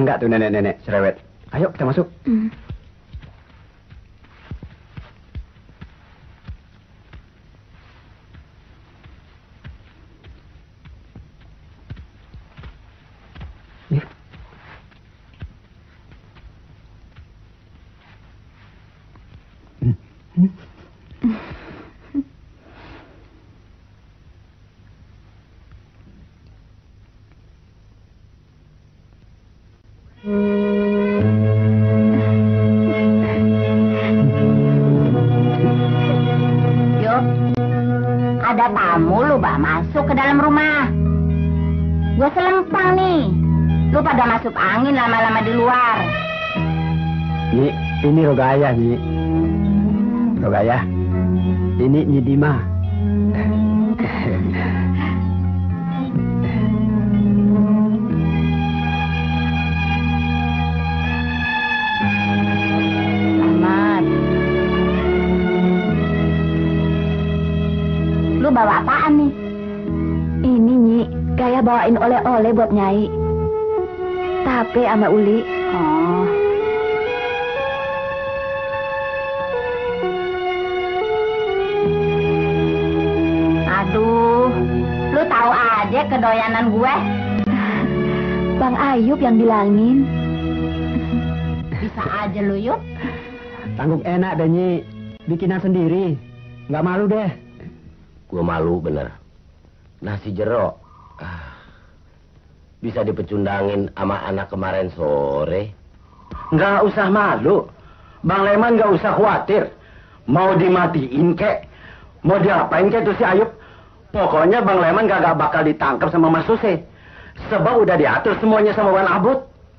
tangga tuh nenek-nenek cerewet. Ayo kita masuk. Hmm. Ada tamu lu, Pak, masuk ke dalam rumah. Gue selempang nih. Lu pada masuk angin lama-lama di luar. Nyi, ini Rogaya, Nyi. Rogaya, ini Nyi Dima. Selamat. Lu bawa apaan nih? Ini, Nyi, Gaya bawain oleh-oleh buat Nyai. Tape sama uli. Oh. Aduh, lu tahu aja kedoyanan gue. Bang Ayub yang bilangin. Bisa aja lu, Yuk. Tanggung enak deh, Nyi. Bikinan sendiri. Nggak malu deh. Gue malu bener. Nasi jeruk. Ah, bisa dipecundangin sama anak kemarin sore. Nggak usah malu. Bang Leman nggak usah khawatir. Mau dimatiin kek, mau diapain kek tuh si Ayub. Pokoknya Bang Leman gak bakal ditangkap sama Mas Suse. Sebab udah diatur semuanya sama Wan Abut.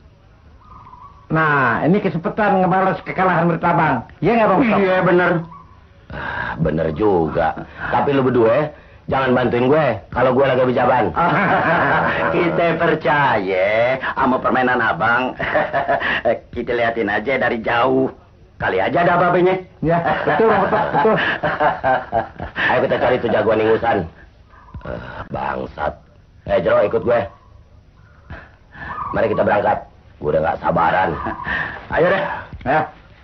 Nah, ini kesempatan ngebalas kekalahan bertabang. Iya nggak Bang? Iya bener. Ah, bener juga. Tapi lu berdua jangan bantuin gue kalau gue lagi bijaban. Kita percaya sama permainan abang. Kita liatin aja dari jauh. Kali aja ada babenya. Ya, betul, betul, betul. Ayo kita cari tuh jagoan ingusan. Uh, bangsat. Eh, Jero, ikut gue. Mari kita berangkat. Gue udah gak sabaran. Ayo deh. Ya.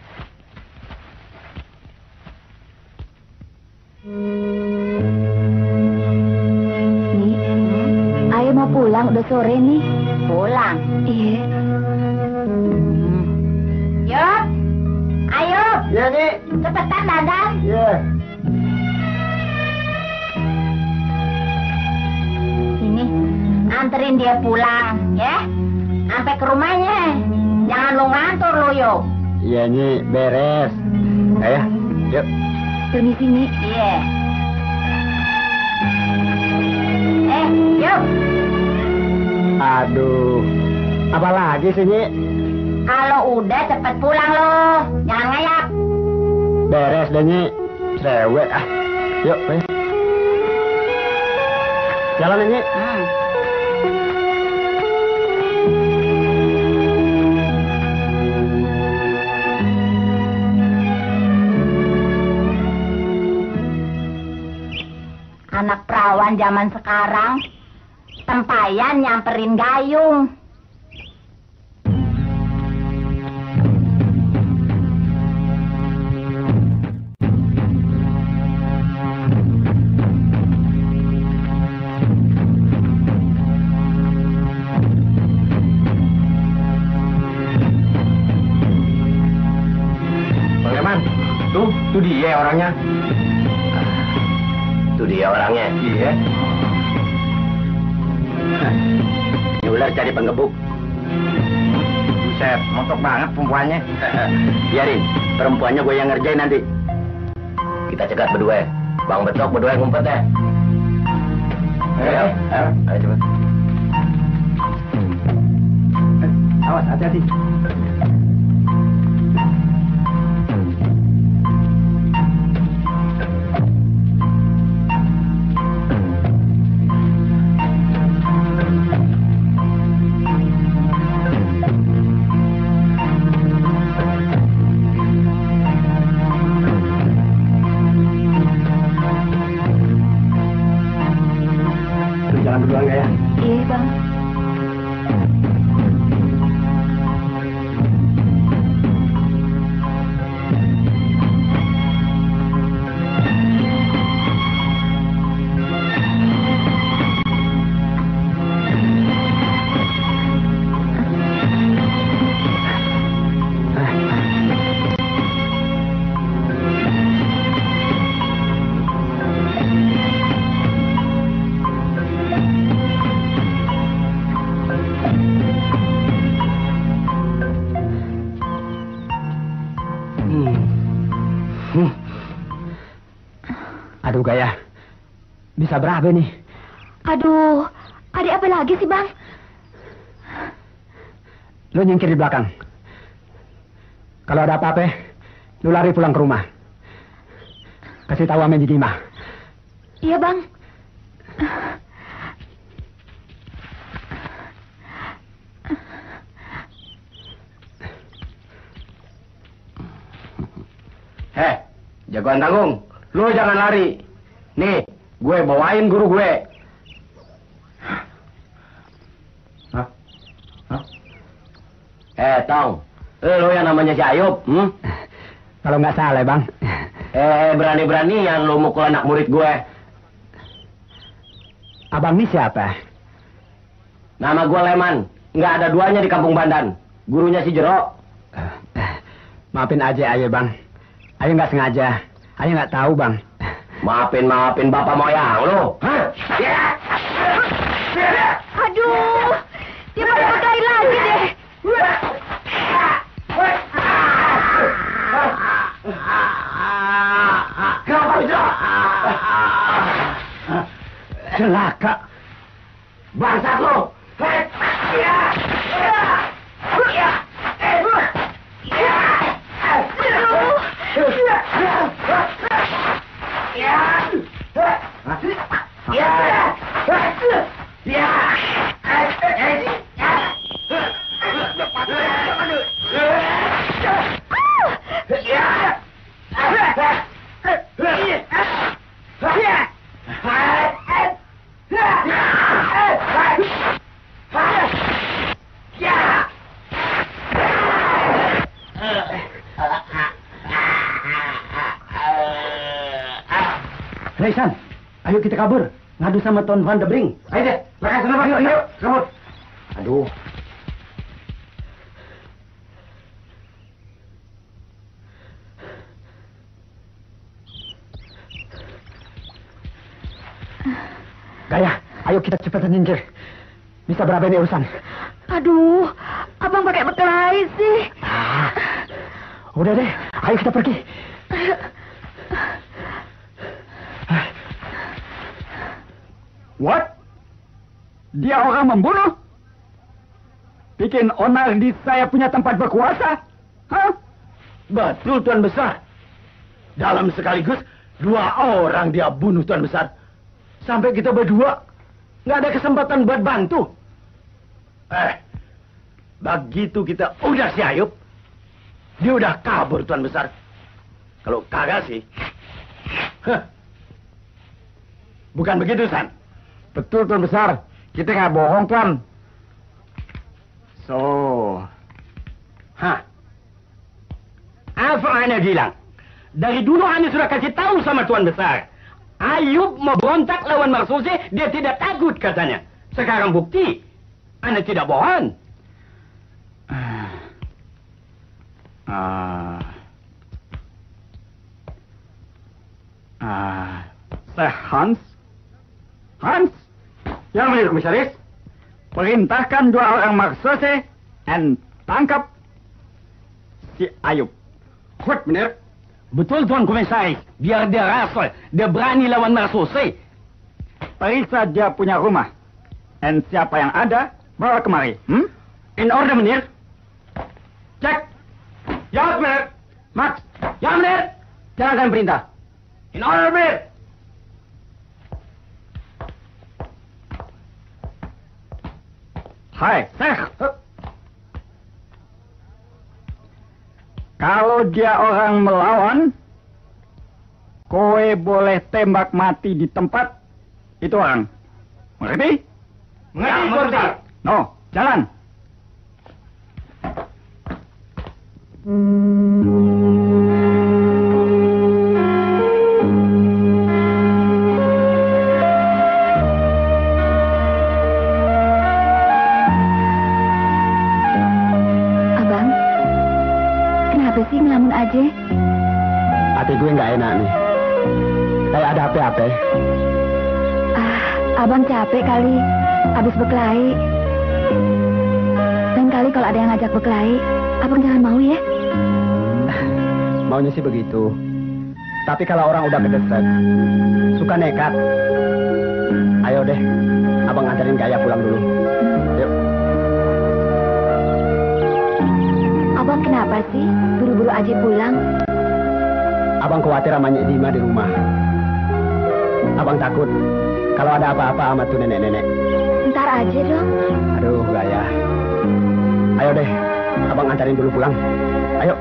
Nih, Ayo mau pulang, udah sore nih. Pulang. Iya. Yuk. Ayo. Iya, Nyi. Cepetan, Dadan. Iya. Sini, anterin dia pulang, ya. Sampai ke rumahnya. Jangan lu ngantur lu, Yuk. Iya, Nyi. Beres. Ayo, yuk. Permisi, Nyi. Iya. Eh, yuk. Aduh. Apa lagi sih, Nyi? Kalau udah cepet pulang lo. Jangan ngayak. Beres deh, Nyi. Cerewet, ah. Yuk, ayo. Jalan, Nyi. Hmm. Anak perawan zaman sekarang tempayan nyamperin gayung. Bang Leman, tuh, tuh dia orangnya. Itu dia orangnya. Iya. Ini ular cari penggebuk. Buset, montok banget perempuannya. Biarin, perempuannya gue yang ngerjain nanti. Kita cegat berdua. Bang Betok berdua yang ngumpet ya. Ayo, ayo, ayo coba. Awas, hati-hati. Jalan berdua nggak ya? Iya, Bang. Hmm. Aduh, Gaya. Bisa berapa nih? Aduh, adik apa lagi sih, Bang? Lu nyingkir di belakang. Kalau ada apa-apa, lu lari pulang ke rumah. Kasih tahu sama Jidima. Iya, Bang. Heh, jagoan tanggung. Lu jangan lari. Nih, gue bawain guru gue. Hah? Hah? Eh, Tong. Lu yang namanya si Ayub, hmm? Kalau nggak salah, Bang. Eh, berani-berani yang lu mukul anak murid gue. Abang ini siapa? Nama gue Leman. Nggak ada duanya di Kampung Bandan. Gurunya si Jero. Maafin aja, ayo, Bang. Ayo nggak sengaja. Ayo nggak tahu, Bang. Maafin, maafin bapak moyang lu. Hah? Aduh, dia pada berkelahi lagi deh. Kenapa bisa? Celaka. Bangsat lu. Reisan, ayo kita kabur. Ngadu sama Tuan Van de Brink. Ayo deh, lekas sana, Pak. Ayo, ayo, kabur. Aduh. Gaya, ayo kita cepat nyingkir. Bisa berapa ini urusan? Aduh, abang pakai berkelahi sih. Ah, udah deh, ayo kita pergi. Ayo. What? Dia orang membunuh? Bikin onar di saya punya tempat berkuasa? Hah? Betul, Tuan Besar. Dalam sekaligus, dua orang dia bunuh, Tuan Besar. Sampai kita berdua nggak ada kesempatan buat bantu. Eh, begitu kita udah si Ayub, dia udah kabur, Tuan Besar. Kalau kagak sih, huh. Bukan begitu, San? Betul, Tuan Besar. Kita nggak bohong, Tuan. So, hah? Apa Anda bilang? Dari dulu Anda sudah kasih tahu sama Tuan Besar. Ayub mau berontak lawan Marsose, dia tidak takut katanya. Sekarang bukti, Anda tidak bohong. Ah, ah, Seh Hans, Hans, Yang benar, Komisaris. perintahkan dua orang Marsose dan tangkap si Ayub. Kuat benar. Betul, Tuan Komisaris. Biar dia rasa, dia berani lawan Marsose. Periksa dia punya rumah. Dan siapa yang ada, bawa kemari. Hmm? In order, benar. Cek. Ya, benar. Max. Ya, benar. Jalankan perintah. In order, benar. Hai, Seh. Kalau dia orang melawan, kowe boleh tembak mati di tempat itu orang. Mengerti? Mengerti, mengerti. No, jalan. Abang, kenapa sih ngelamun aja? Hati gue nggak enak nih. Kayak ada apa-apa. Ah, abang capek kali, habis berkelahi. Lain kali kalau ada yang ngajak berkelahi, abang jangan mau ya. Maunya sih begitu. Tapi kalau orang udah kedeset, suka nekat. Ayo deh, abang anterin Gaya pulang dulu. Yuk. Abang kenapa sih? Buru-buru aja pulang. Abang khawatir sama Nyik Dima di rumah. Abang takut kalau ada apa-apa sama tuh nenek-nenek. Ntar aja dong. Aduh, Gaya. Ayo deh, abang antarin dulu pulang. Ayo.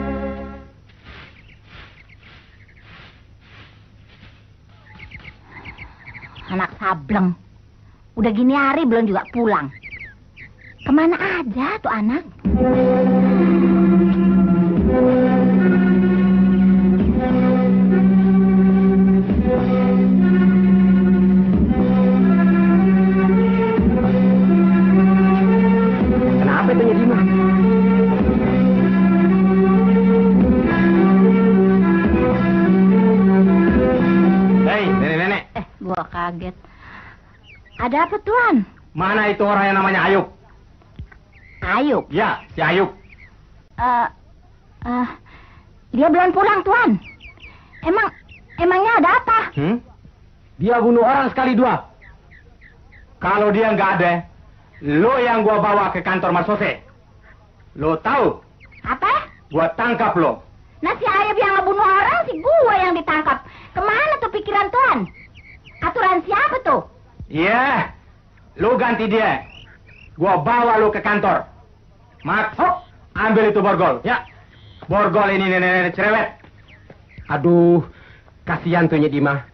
Anak sableng. Udah gini hari belum juga pulang. Kemana aja tuh anak? Kenapa itu Nyik Dima? Hei, nenek-nenek. Eh, gua kaget. Ada apa, Tuan? Mana itu orang yang namanya Ayub? Ayub? Ya, si Ayub. Eh, eh, dia belum pulang, Tuan. Emang, emangnya ada apa? Hmm? Dia bunuh orang sekali dua. Kalau dia nggak ada, lo yang gua bawa ke kantor Mas Jose. Lo tahu? Apa? Gua tangkap lo. Nah, si Ayub yang ngebunuh orang, si gua yang ditangkap. Kemana tuh pikiran, Tuan? Aturan siapa tuh? Iya, lo ganti dia. Gua bawa lo ke kantor. Masuk, ambil itu borgol. Ya, borgol ini nenek-nenek cerewet. Aduh, kasihan tuh Nyik Dima.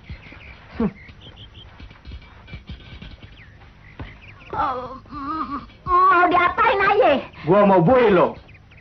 Oh, mm, mau diapain aja? Gua mau buih lo.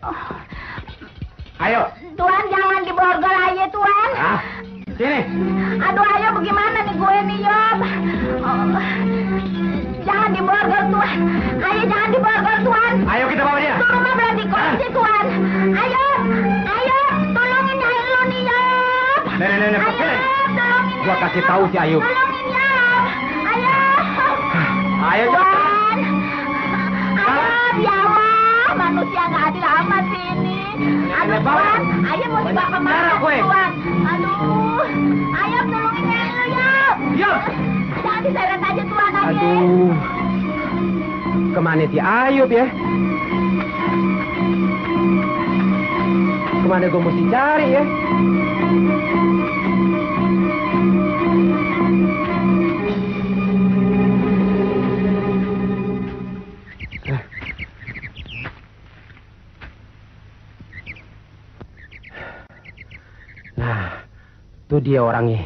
Ayo. Tuan, jangan diborgol aja, Tuan. Ah, sini. Aduh, ayo bagaimana nih gue nih, Yob? Oh, jangan diborgol, Tuan. Ayo, jangan diborgol, Tuan. Ayo kita bawa dia. Tuh rumah belum dikunci, Tuan. Ayo, ayo, tolongin Ayub lu nih, Yob. Nenek-nenek, Ayo, sini. tolongin Gua Yob. kasih tahu si Ayub. Tolongin, Yob. Ayo. Ayo, Yob. Tuan. Ayo, ya Allah, manusia nggak adil amat sih ini. Aduh, Tuan. Ayo mau dibawa kemana, Tuan? Aduh. Ayo, tolongin Ayub lu, Yob. Yob. Jangan diseret aja, Tuan, aja. Aduh. Kemana si Ayub ya? Kemana gue mesti cari ya? Nah, tuh dia orangnya.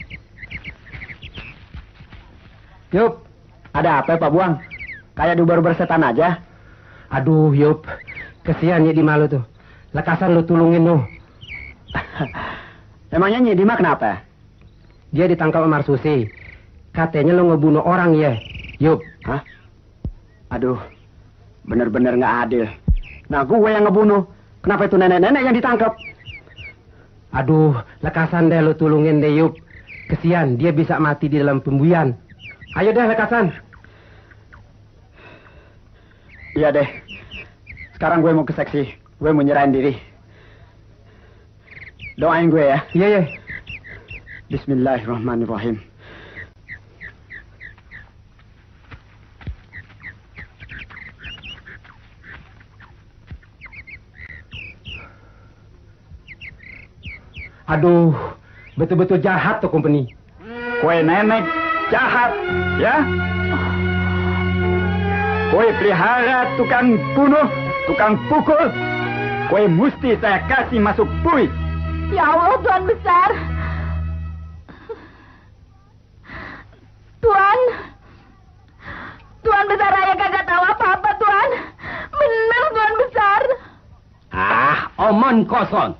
Yup, ada apa Pak Buang? Kayak dubar bersetan aja. Aduh, Yup. Kesian Nyik Dima lu tuh. Lekasan lu tulungin lu. Emangnya Nyik Dima kenapa? Dia ditangkap sama Marsusi. Katanya lu ngebunuh orang ya, Yup. Hah? Aduh, bener-bener nggak adil. Nah, gue yang ngebunuh. Kenapa itu nenek-nenek yang ditangkap? Aduh, lekasan deh lu tulungin deh, Yup. Kesian, dia bisa mati di dalam pembuian. Ayo deh, lekasan. Iya deh. Sekarang gue mau ke seksi. Gue mau nyerahin diri. Doain gue ya. Iya, iya. Bismillahirrahmanirrahim. Aduh, betul-betul jahat tuh company. Kue nenek jahat, ya? Kue pelihara tukang bunuh, tukang pukul. Kue mesti saya kasih masuk bui. Ya Allah, Tuan besar. Tuan. Tuan besar, saya kagak tahu apa-apa, Tuan. Benar, Tuan besar. Ah, omong kosong.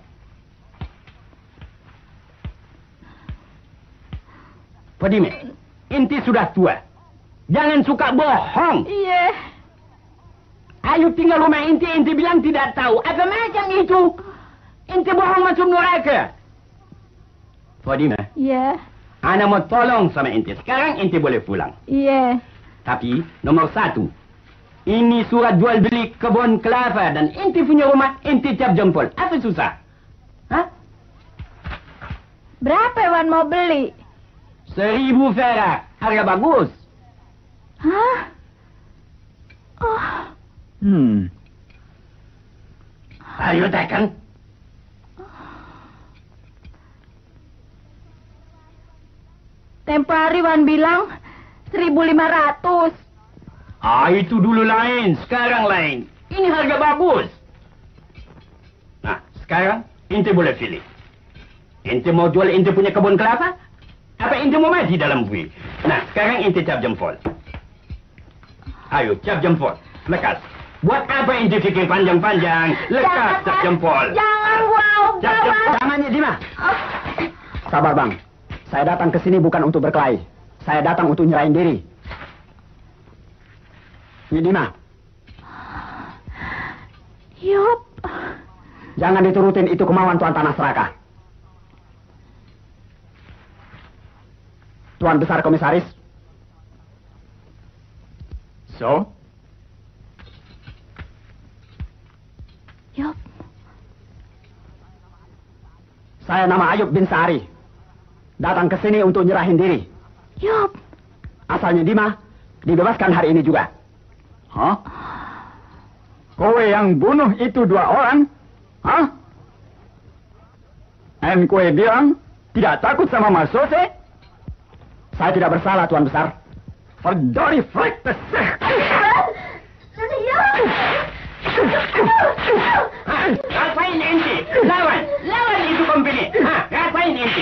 Fadime, inti sudah tua. Jangan suka bohong. Iya. Ayo tinggal rumah inti, inti bilang tidak tahu. Apa macam itu? Inti bohong masuk neraka. Fadime, Iya. ana mau tolong sama inti. Sekarang inti boleh pulang. Iya. Tapi nomor satu, ini surat jual beli kebun kelapa dan inti punya rumah, inti cap jempol. Apa susah? Hah? Berapa Wan mau beli? Seribu perak. Harga bagus. Hah? Oh. Hmm. Ayo tekan. Tempo hari Wan bilang seribu lima ratus. Ah, itu dulu lain, sekarang lain. Ini harga bagus. Nah, sekarang ente boleh pilih. Ente mau jual ente punya kebun kelapa? Apa ente mau mati dalam bui? Nah, sekarang ente cap jempol. Ayo, cap jempol. Lekas. Buat apa ente fikir panjang-panjang? Lekas cap jempol. Jangan, wow, Cap jempol. Jangan, Nyi Dima. Sabar, Bang. Saya datang ke sini bukan untuk berkelahi. Saya datang untuk nyerahin diri. Nyi Dima. Yup. Jangan diturutin itu kemauan Tuan Tanah Seraka. Tuan Besar Komisaris. So? Yup. Saya nama Ayub bin Sari. Datang ke sini untuk nyerahin diri. Yup. Asalnya Dima dibebaskan hari ini juga. Hah? Kowe yang bunuh itu dua orang? Hah? Dan kowe bilang tidak takut sama Mas Sose? Saya tidak bersalah, Tuan Besar. Verdori frek pesek! Rasain ente. Lawan. Lawan itu company. Hah, rasain ente.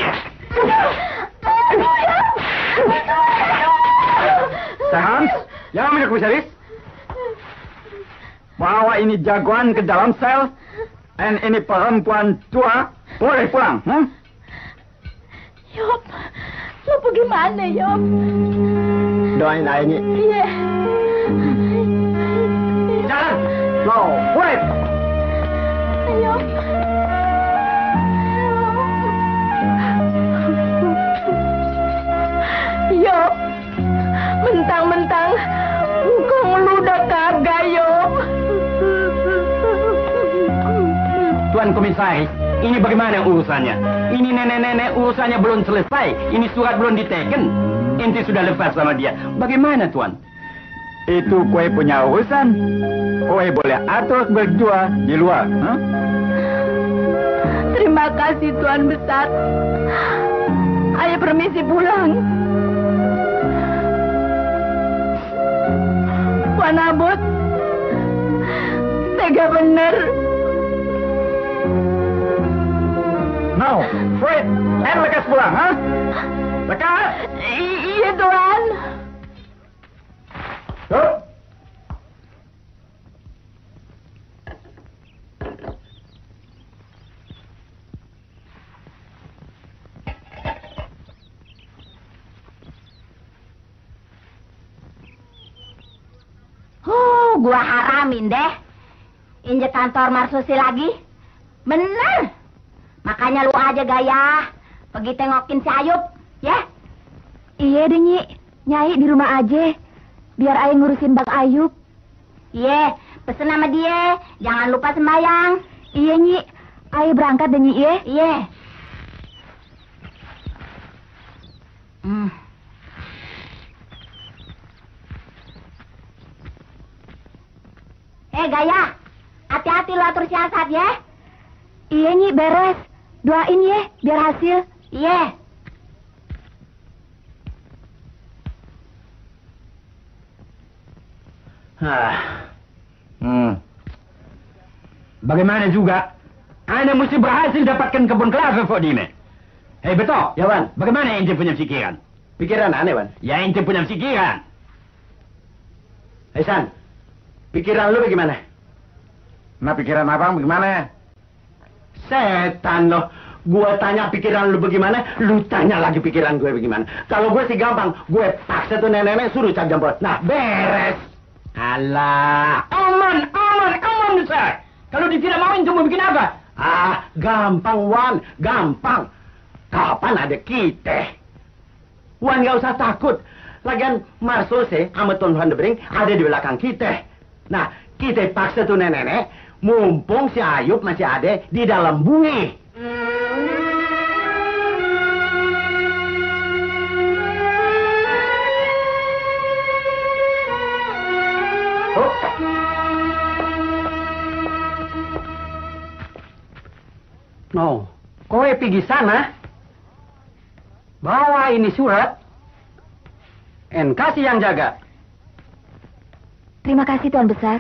Hans, ya Mister Komisaris. Bawa ini jagoan ke dalam sel. Dan ini perempuan tua boleh pulang. Hmm? Yup. Lo bagaimana, Yup? Doain aja, Nyi. Iya. Jalan. No, wait. Yup. Yup. Mentang-mentang engkau lu udah kagak, Yup. Tuan Komisaris, ini bagaimana urusannya? Ini nenek-nenek urusannya belum selesai. Ini surat belum diteken. Ente sudah lepas sama dia. Bagaimana, Tuan? Itu kowe punya urusan. Kowe boleh atur berdua di luar. Huh? Terima kasih, Tuan Besar. Ayo permisi pulang. Tuan Abut, tega bener. Now, Fred, and lekas pulang, ha? Lekas! I- iya, Tuan. Tuh. Huh, gua haramin deh. Injek kantor Marsusi lagi. Bener. Makanya lu aja gaya. Pergi tengokin si Ayub, ya? Iya deh, Nyi. Nyai di rumah aja. Biar Ayah ngurusin Bang Ayub. Iya, pesen sama dia. Jangan lupa sembayang. Iya, Nyi. Ayah berangkat deh, Nyi, ya? Iya. Hmm. Eh, Gaya. Hati-hati lu atur siasat, ya? Iya, Nyi, beres. Doain ya, biar hasil. Iya. Hah. Hmm. Bagaimana juga? Anda mesti berhasil dapatkan kebun kelapa, Pak Dime. Eh, betul. Ya, Wan. Bagaimana ente punya pikiran? Pikiran aneh, Wan. Ya, ente punya pikiran. Hei, San. Pikiran lu bagaimana? Nah, pikiran abang bagaimana? Setan loh. Gua tanya pikiran lu bagaimana, lu tanya lagi pikiran gue bagaimana. Kalau gue sih gampang, gue paksa tuh nenek-nenek suruh cap jempol. Nah, beres. Alah, aman, aman, aman, Besar. Kalau dia tidak mau, ente mau bikin apa? Ah, gampang, Wan. Gampang. Kapan ada kita? Wan, gak usah takut. Lagian Marsose sama Tuan Van de Brink ada di belakang kita. Nah, kita paksa tuh nenek-nenek, mumpung si Ayub masih ada di dalam bumi. No, kowe pergi sana, bawa ini surat, en kasih yang jaga. Terima kasih Tuan Besar.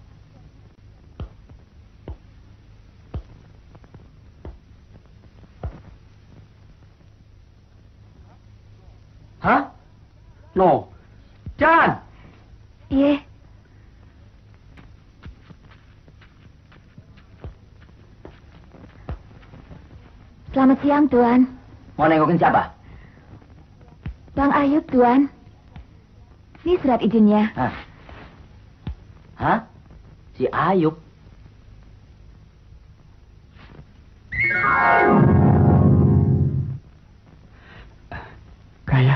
Hah? No, jangan. Iya. Selamat siang, Tuan. Mau nengokin siapa? Bang Ayub, Tuan. Ini surat izinnya. Hah? Hah? Si Ayub? Gaya.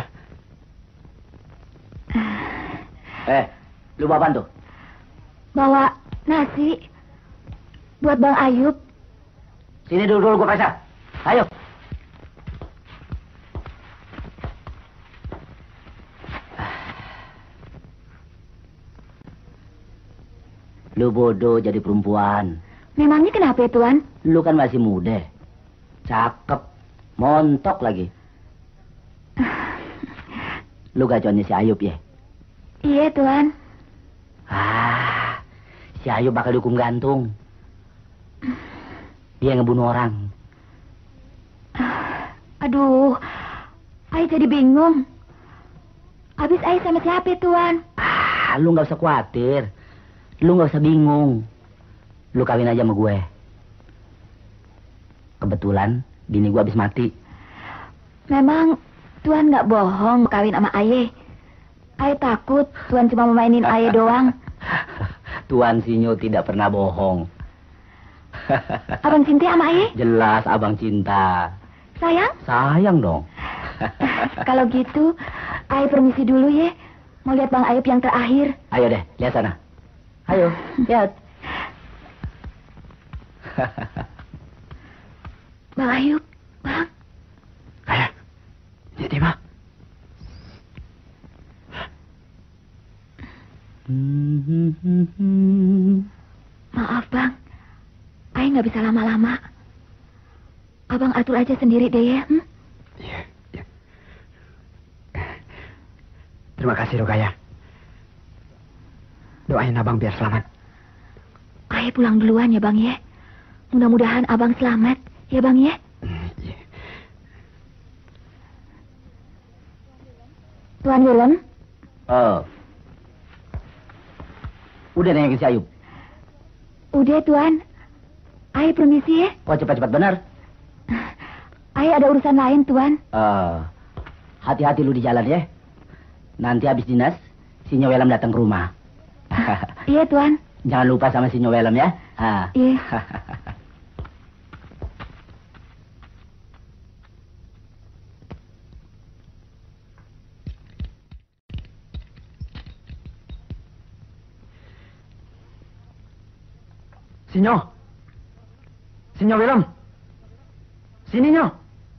Eh, lu bawa apaan tuh? Bawa nasi buat Bang Ayub. Sini dulu dulu gue periksa. Ayo. Lu bodoh jadi perempuan. Memangnya kenapa ya, Tuan? Lu kan masih muda. Cakep. Montok lagi. Lu gacuannya si Ayub ya? Iya, Tuan. Ah, si Ayub bakal dihukum gantung. Dia ngebunuh orang. Aduh, Ay jadi bingung. Habis Ay sama siapa, Tuan? Ah, lu nggak usah khawatir. Lu nggak usah bingung. Lu kawin aja sama gue. Kebetulan bini gue habis mati. Memang Tuan nggak bohong kawin sama Aye. Aye takut Tuan cuma memainin Aye doang. Tuan Sinyo tidak pernah bohong. Abang cinta sama Aye? Jelas abang cinta. Sayang? Sayang dong. Kalau gitu, Aye permisi dulu ya. Mau lihat Bang Ayub yang terakhir. Ayo deh, lihat sana. Ayo, lihat. Bang Ayub, Bang. Gaya. Jadi mah. Maaf, Bang. Aye nggak bisa lama-lama. Abang atur aja sendiri deh ya. Hmm? Iya, iya. Terima kasih, Rogaya. Doain abang biar selamat. Aye pulang duluan ya, Bang ya. Mudah-mudahan abang selamat ya, Bang ya. Hmm, iya. Tuan Willem, Oh. Udah nengin si Ayub. udah Tuan. Aye permisi ya. Kok cepat-cepat benar? Aye ada urusan lain, Tuan. Eh, hati-hati lu di jalan ya. Nanti habis dinas, si Nyowelem datang ke rumah. Iya, Tuan. Jangan lupa sama si Nyowelem ya. Ha. Iya. Sinyo. Sinyo Willem. Sini, Nyo.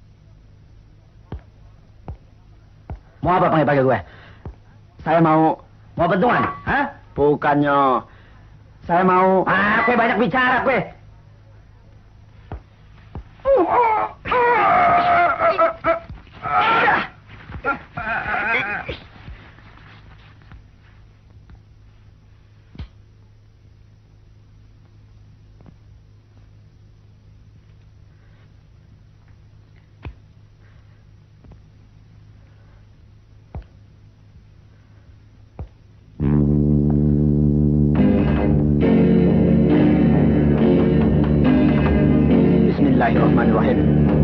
Mau apa panggil-panggil gue? Saya mau... Mau bentungan? Hah? Bukan, Nyo. Saya mau... Ah, gue banyak bicara, gue. Bismillahirrahmanirrahim.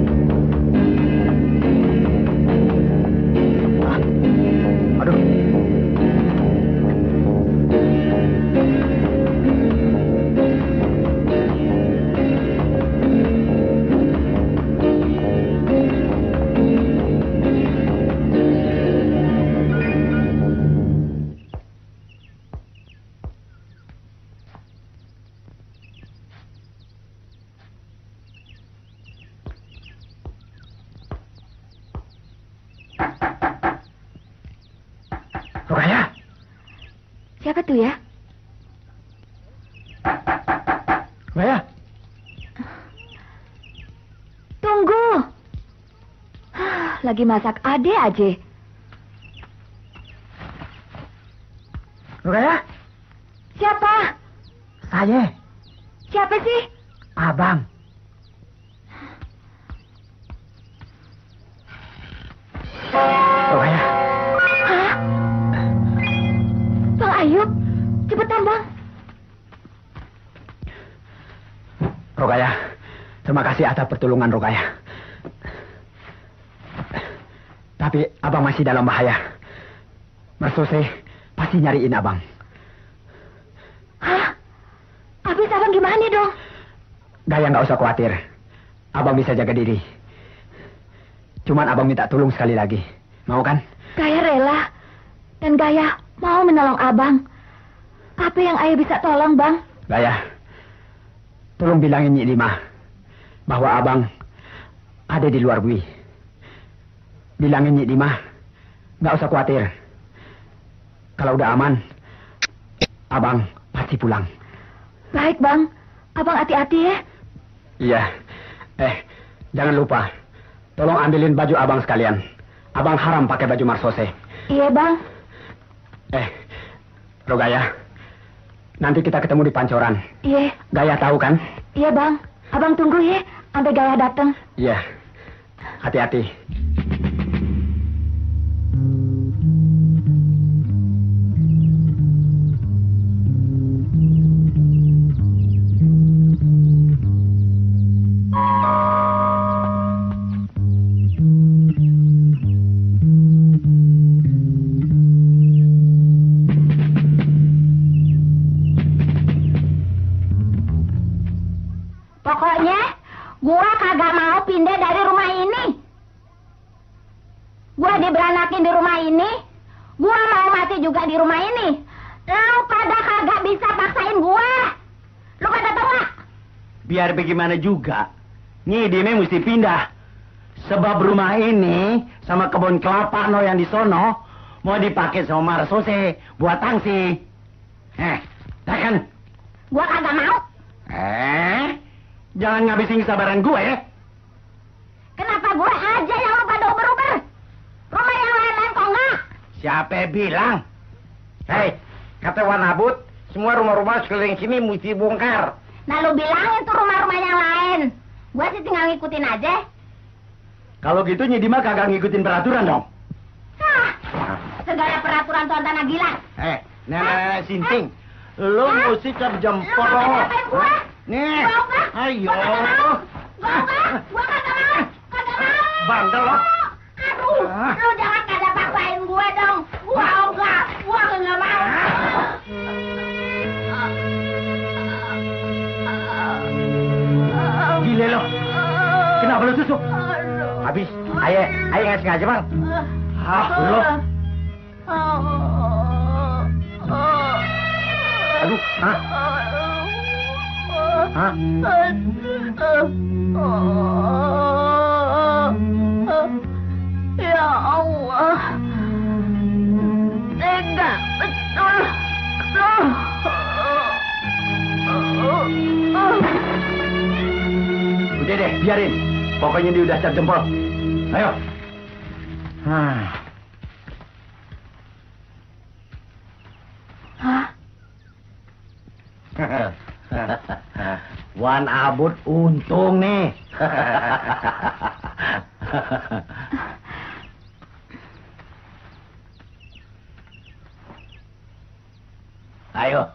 Ah, aduh. Rogaya. Siapa tuh ya? Rogaya. lagi masak ade aja. Rokaya? Siapa? Saya. Siapa sih? Abang. Rokaya. Hah? Bang Ayub, cepetan bang. Rokaya, terima kasih atas pertolongan Rokaya. Tapi abang masih dalam bahaya. Marsose pasti nyariin abang. Hah? Habis abang gimana dong? Gaya nggak usah khawatir. Abang bisa jaga diri. Cuman abang minta tolong sekali lagi. Mau kan? Gaya rela. Dan Gaya mau menolong abang. Apa yang ayah bisa tolong bang? Gaya, tolong bilangin Nyi Lima bahwa abang ada di luar bui. Bilangin Nyi Lima nggak usah khawatir. Kalau udah aman, abang pasti pulang. Baik bang, abang hati-hati ya. Iya. Eh, jangan lupa, tolong ambilin baju abang sekalian. Abang haram pakai baju Marsose. Iya bang. Eh, Rogaya, nanti kita ketemu di Pancoran. Iya. Gaya tahu kan? Iya bang, abang tunggu ya, sampai Gaya datang. Iya. Hati-hati. Pokoknya gua kagak mau pindah dari rumah ini. Gua diberanakin di rumah ini. Gua mau mati juga di rumah ini. Lu pada kagak bisa paksain gua. Lu pada tahu gak? Biar bagaimana juga, Nyi Dime mesti pindah. Sebab rumah ini sama kebun kelapa no yang di sono mau dipakai sama Marsose buat tangsi. Eh, dah kan? Gua kagak mau. Eh, jangan ngabisin kesabaran gue ya. Kenapa gue aja yang mau pada uber-uber? Rumah yang lain-lain kok enggak? Siapa bilang? Hei, kata Wanabut, semua rumah-rumah sekeliling sini mesti bongkar. Nah lu bilangin tuh rumah-rumah yang lain. Gue sih tinggal ngikutin aja. Kalau gitu Nyi Dima kagak ngikutin peraturan dong. Hah, segala peraturan tuan tanah gila. Eh, nenek Sinting, lu Hah? mesti cap jempol. Lu kagak ngapain gua? Nih, Gua enggak. ayo. Gua kagak mau. Gua enggak. Gua kagak mau. Kagak mau. Bandel lo. Aduh, Ah. lu jangan kagak paksain gue dong. Gua enggak. Gua kagak mau. Gile lo. Kenapa lu tusuk? Habis, ayah, ayah nggak sengaja bang. Ah, lo. Aduh, hah? Hah? Ya Allah, tega betul. Udah deh, biarin. Pokoknya dia udah cap jempol. Ayo. Hah. Hah? Wan Abut untung nih. Ayo.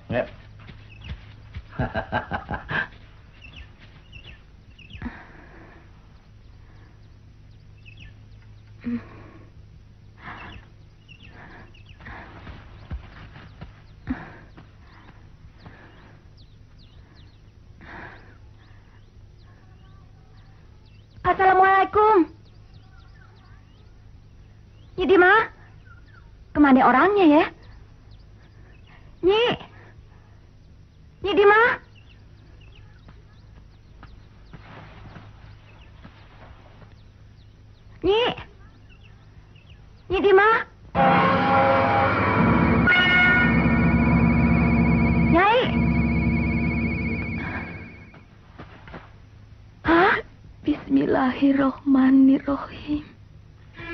Assalamualaikum. Nyi Dima, kemana orangnya ya? Nyi, Nyi Dima. Nyi, Nyi Dima. Nyai. Hah? Bismillahirrohmanirrohim.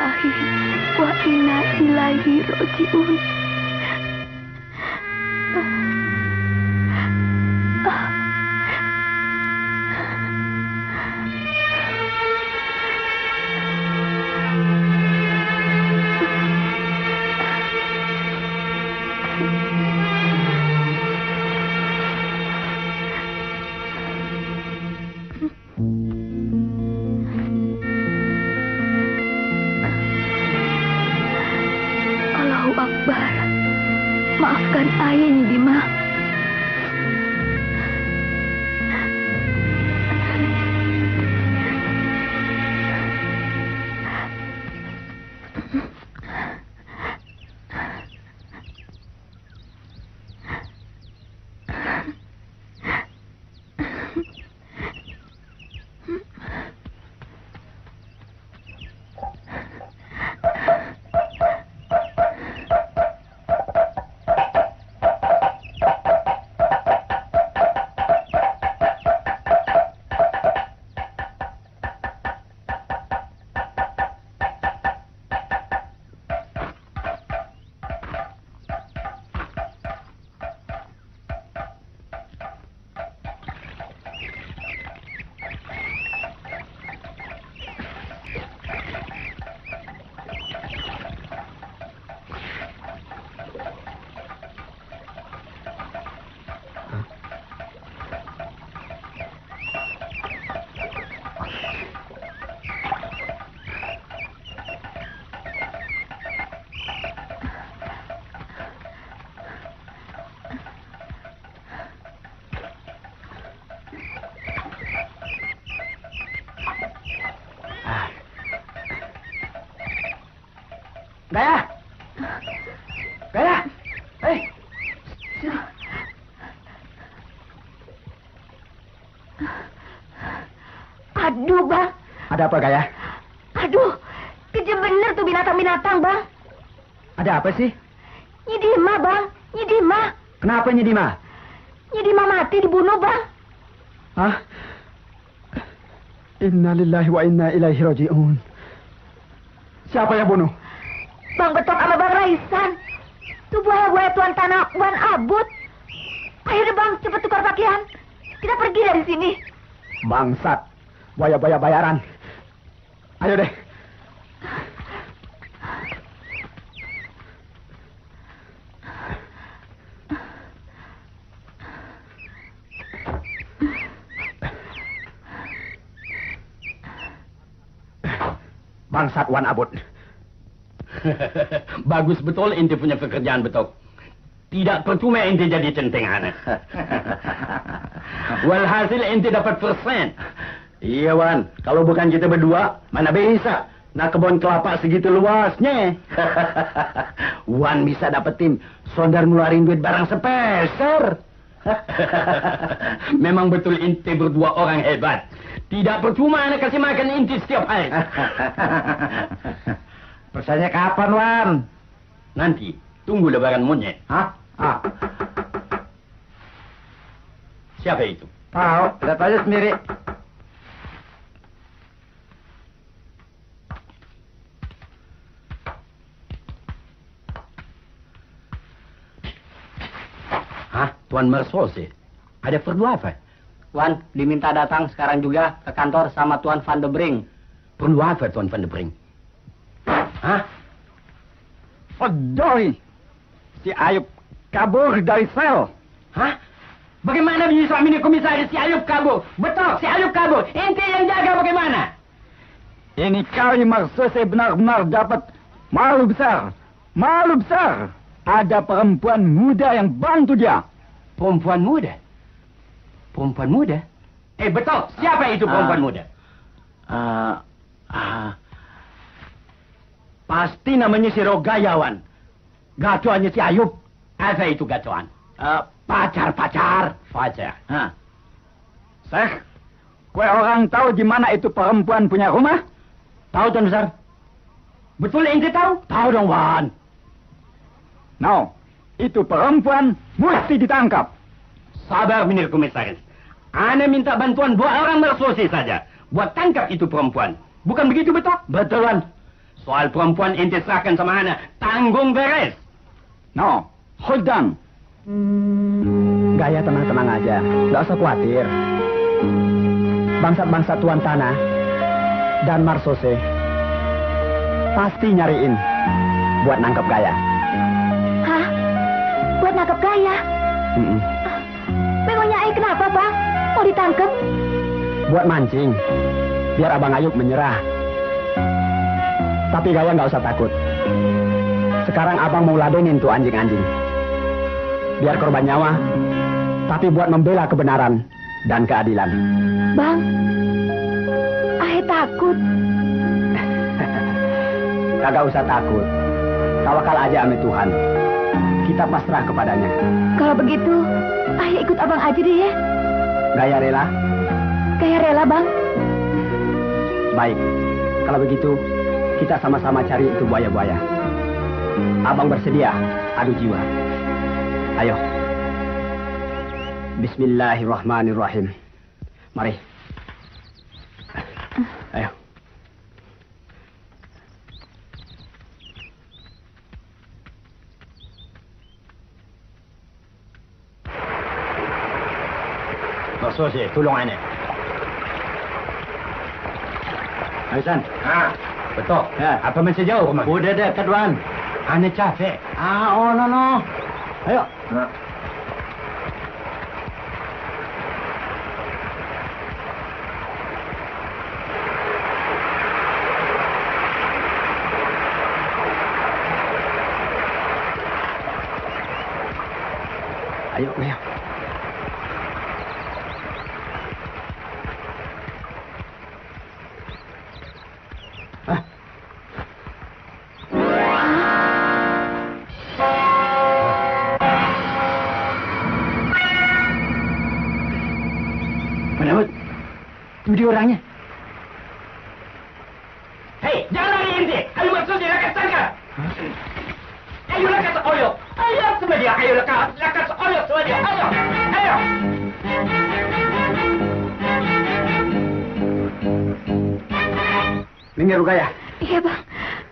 lillahi wa inna ilaihi raji'un. Allahu Akbar. Maafkan ayah Nyi Dima. Gaya! Gaya! Hei! Aduh, Bang. Ada apa, Gaya? Aduh, kejam bener tuh binatang-binatang, Bang. Ada apa sih? Nyi Dima, Bang. Nyi Dima. Kenapa Nyi Dima? Nyi Dima mati dibunuh, Bang. Hah? Inna lillahi wa inna ilaihi raji'un. Siapa yang bunuh? Bang Betok sama Bang Raisan. Tuh buaya-buaya tuan tanah Wan Abut. Ayo deh, Bang, cepet tukar pakaian. Kita pergi dari sini. Bangsat. Buaya-buaya bayaran. Ayo deh. Bangsat Wan Abut. Bagus betul ente punya pekerjaan Betok. Tidak percuma ente jadi centengan. Walhasil ente dapat persen. Iya, Wan. Kalau bukan kita berdua, mana bisa. Nah, kebun kelapa segitu luasnya. Wan bisa dapetin sondar ngeluarin duit barang sepeser. Memang betul ente berdua orang hebat. Tidak percuma anak kasih makan ente setiap hari. Pesannya kapan, Wan? Nanti, tunggu lebaran monyet. Hah? Ah. Siapa itu? Tahu, lihat aja sendiri. Hah? Tuan Mersose? Ada perlu apa? Wan, diminta datang sekarang juga ke kantor sama Tuan Van de Brink. Perlu apa Tuan Van de Brink? Hah? Pedoi! Si Ayub kabur dari sel. Hah? Bagaimana bisa selama ini komisaris si Ayub kabur? Betul, si Ayub kabur. Ente yang jaga bagaimana? Ini kali Marsose benar-benar dapat malu besar. Malu besar. Ada perempuan muda yang bantu dia. Perempuan muda? Perempuan muda? Eh betul, siapa itu perempuan Ah. muda? Ah, ah. Pasti namanya si Rogayawan. Gacoannya si Ayub. Apa itu gacoan? Ah, pacar-pacar. Fajar. Hah. Seh, kue orang tahu di mana itu perempuan punya rumah? Tahu, Tuan Besar? Betul ente tahu? Tahu dong, Wan. No, itu perempuan mesti ditangkap. Sabar, Minir Komisaris. Ana minta bantuan dua orang Mersose saja. Buat tangkap itu perempuan. Bukan begitu, betul? Betul, Wan. Soal perempuan ente serahkan sama Ana. Tanggung beres. No, hold on. Gaya tenang-tenang aja. Nggak usah khawatir. Bangsa-bangsa Tuan Tanah dan Marsose pasti nyariin buat nangkep Gaya. Hah? Buat nangkep Gaya? Mm-mm. Memangnya Ayah kenapa, Bang? Mau ditangkep? Buat mancing. Biar Abang Ayub menyerah. Tapi Gaya nggak usah takut. Sekarang Abang mau ladenin tuh anjing-anjing. Biar korban nyawa, tapi buat membela kebenaran dan keadilan. Bang, Ayah takut. Kagak usah takut. Tawakal aja sama Tuhan. Kita pasrah kepadanya. Kalau begitu, Ayah ikut Abang aja deh ya. Gaya rela? Gaya rela, Bang. Baik. Kalau begitu, kita sama-sama cari itu buaya-buaya. Abang bersedia adu jiwa. Ayo. Bismillahirrahmanirrahim. Mari. Ayo. Marsose, tolong Ana. Aisan. Ah, betul. Ya. Apa masih jauh, Mak? Udah dekat, Wan. Ana capek. Ah, oh, no, no. Ayo. Nah. Ayo, ayo. Ah. Penawat, itu dia orangnya. Hei, jangan lari ente. Ayo maksudnya lakas tangkap. Ayo lakas oyok. Ayo sama dia. Ayo lakas, lakas oyok sama dia. Ayo, ayo. Minggir, Gaya. Iya, Bang.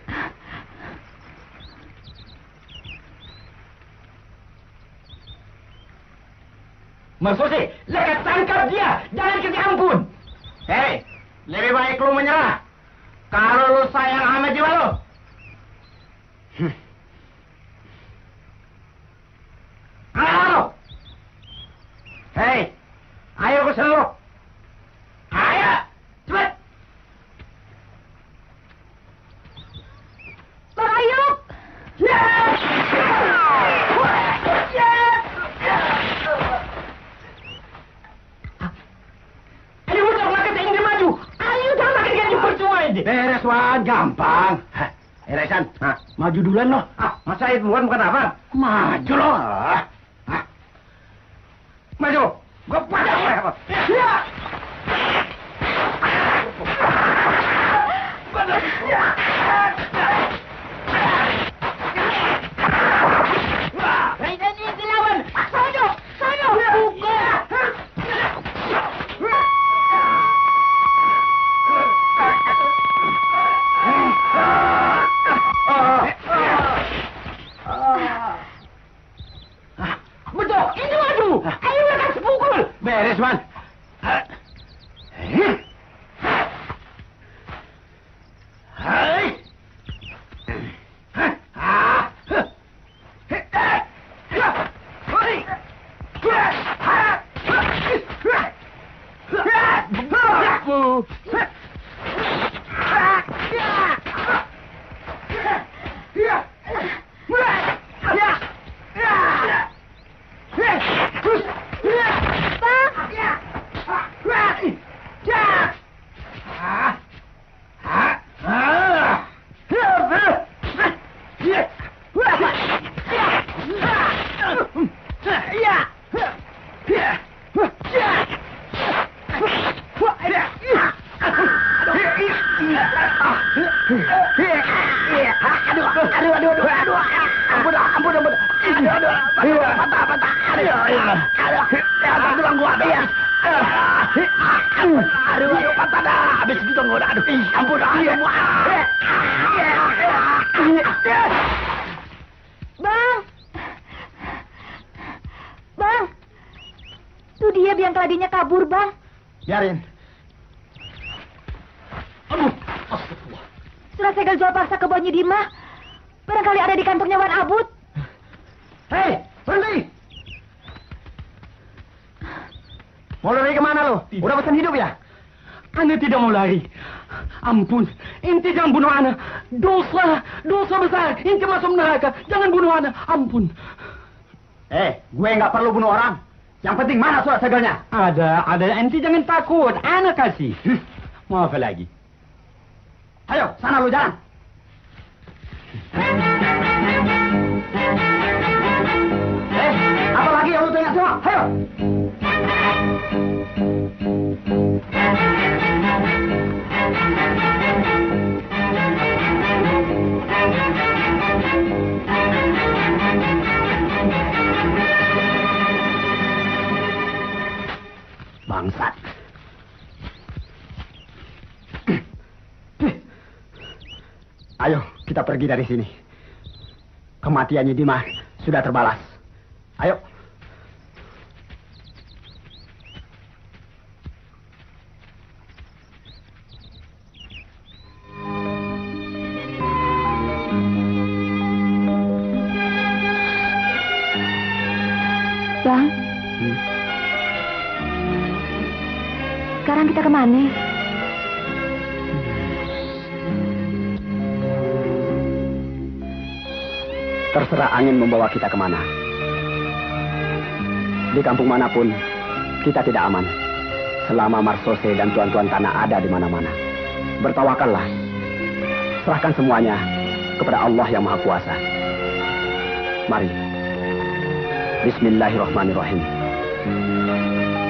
Maksudnya, lakas tangkap dia. Jangan kasih ampun. Hei, lebih baik lu menyerah. Kalau lu sayang sama jiwa lu. Hmm. Ayo. Hei, ayo ke sana lu. Ayo, cepat. Bang Ayub! Ayo udah makan saya ingin maju. Ayo jangan makan gaji percuma ini. Beres, Wan. Gampang. Hah, eh, Raisan. Hah, maju duluan loh. Ah, masa itu bukan bukan apa? Maju loh. Ah. Ah. Maju. Gua pada apa? Ya. Ini dilawan. Sono, sono. Betul, ini maju. Ayo lakas pukul. Beres, Wan. Hai. Ah. Aduh, aduh, aduh, aduh, aduh, ampun, ampun, ampun, aduh, aduh, patah, patah, aduh, aduh, aduh, aduh, tulang gua, ya, aduh, aduh, patah dah, habis gitu gua, aduh, ampun, aduh, biang keladinya kabur, Bang. Biarin. Aduh, astagfirullah. Surat segel jual paksa ke Bonyi Dima. Barangkali ada di kantongnya Wan Abut. Hei, berhenti! Mau lari kemana lo? Udah pesan hidup ya? Anda tidak mau lari. Ampun, inti jangan bunuh Ana. Dosa, dosa besar. Inti masuk neraka. Jangan bunuh Ana. Ampun. Eh, gue nggak perlu bunuh orang. Yang penting mana surat segelnya? Ada, ada. Inti jangan takut. Ana kasih. Mau apa lagi? Ayo, sana lu jalan. Eh, apa lagi yang lu tengok semua? Ayo. Bangsat. Ayo, kita pergi dari sini. Kematiannya Dima sudah terbalas. Ayo. Bang. Hmm. Sekarang kita kemana? Terserah angin membawa kita kemana. Di kampung manapun, kita tidak aman. Selama Marsose dan tuan-tuan tanah ada di mana-mana. Bertawakallah. Serahkan semuanya kepada Allah yang Maha Kuasa. Mari. Bismillahirrahmanirrahim.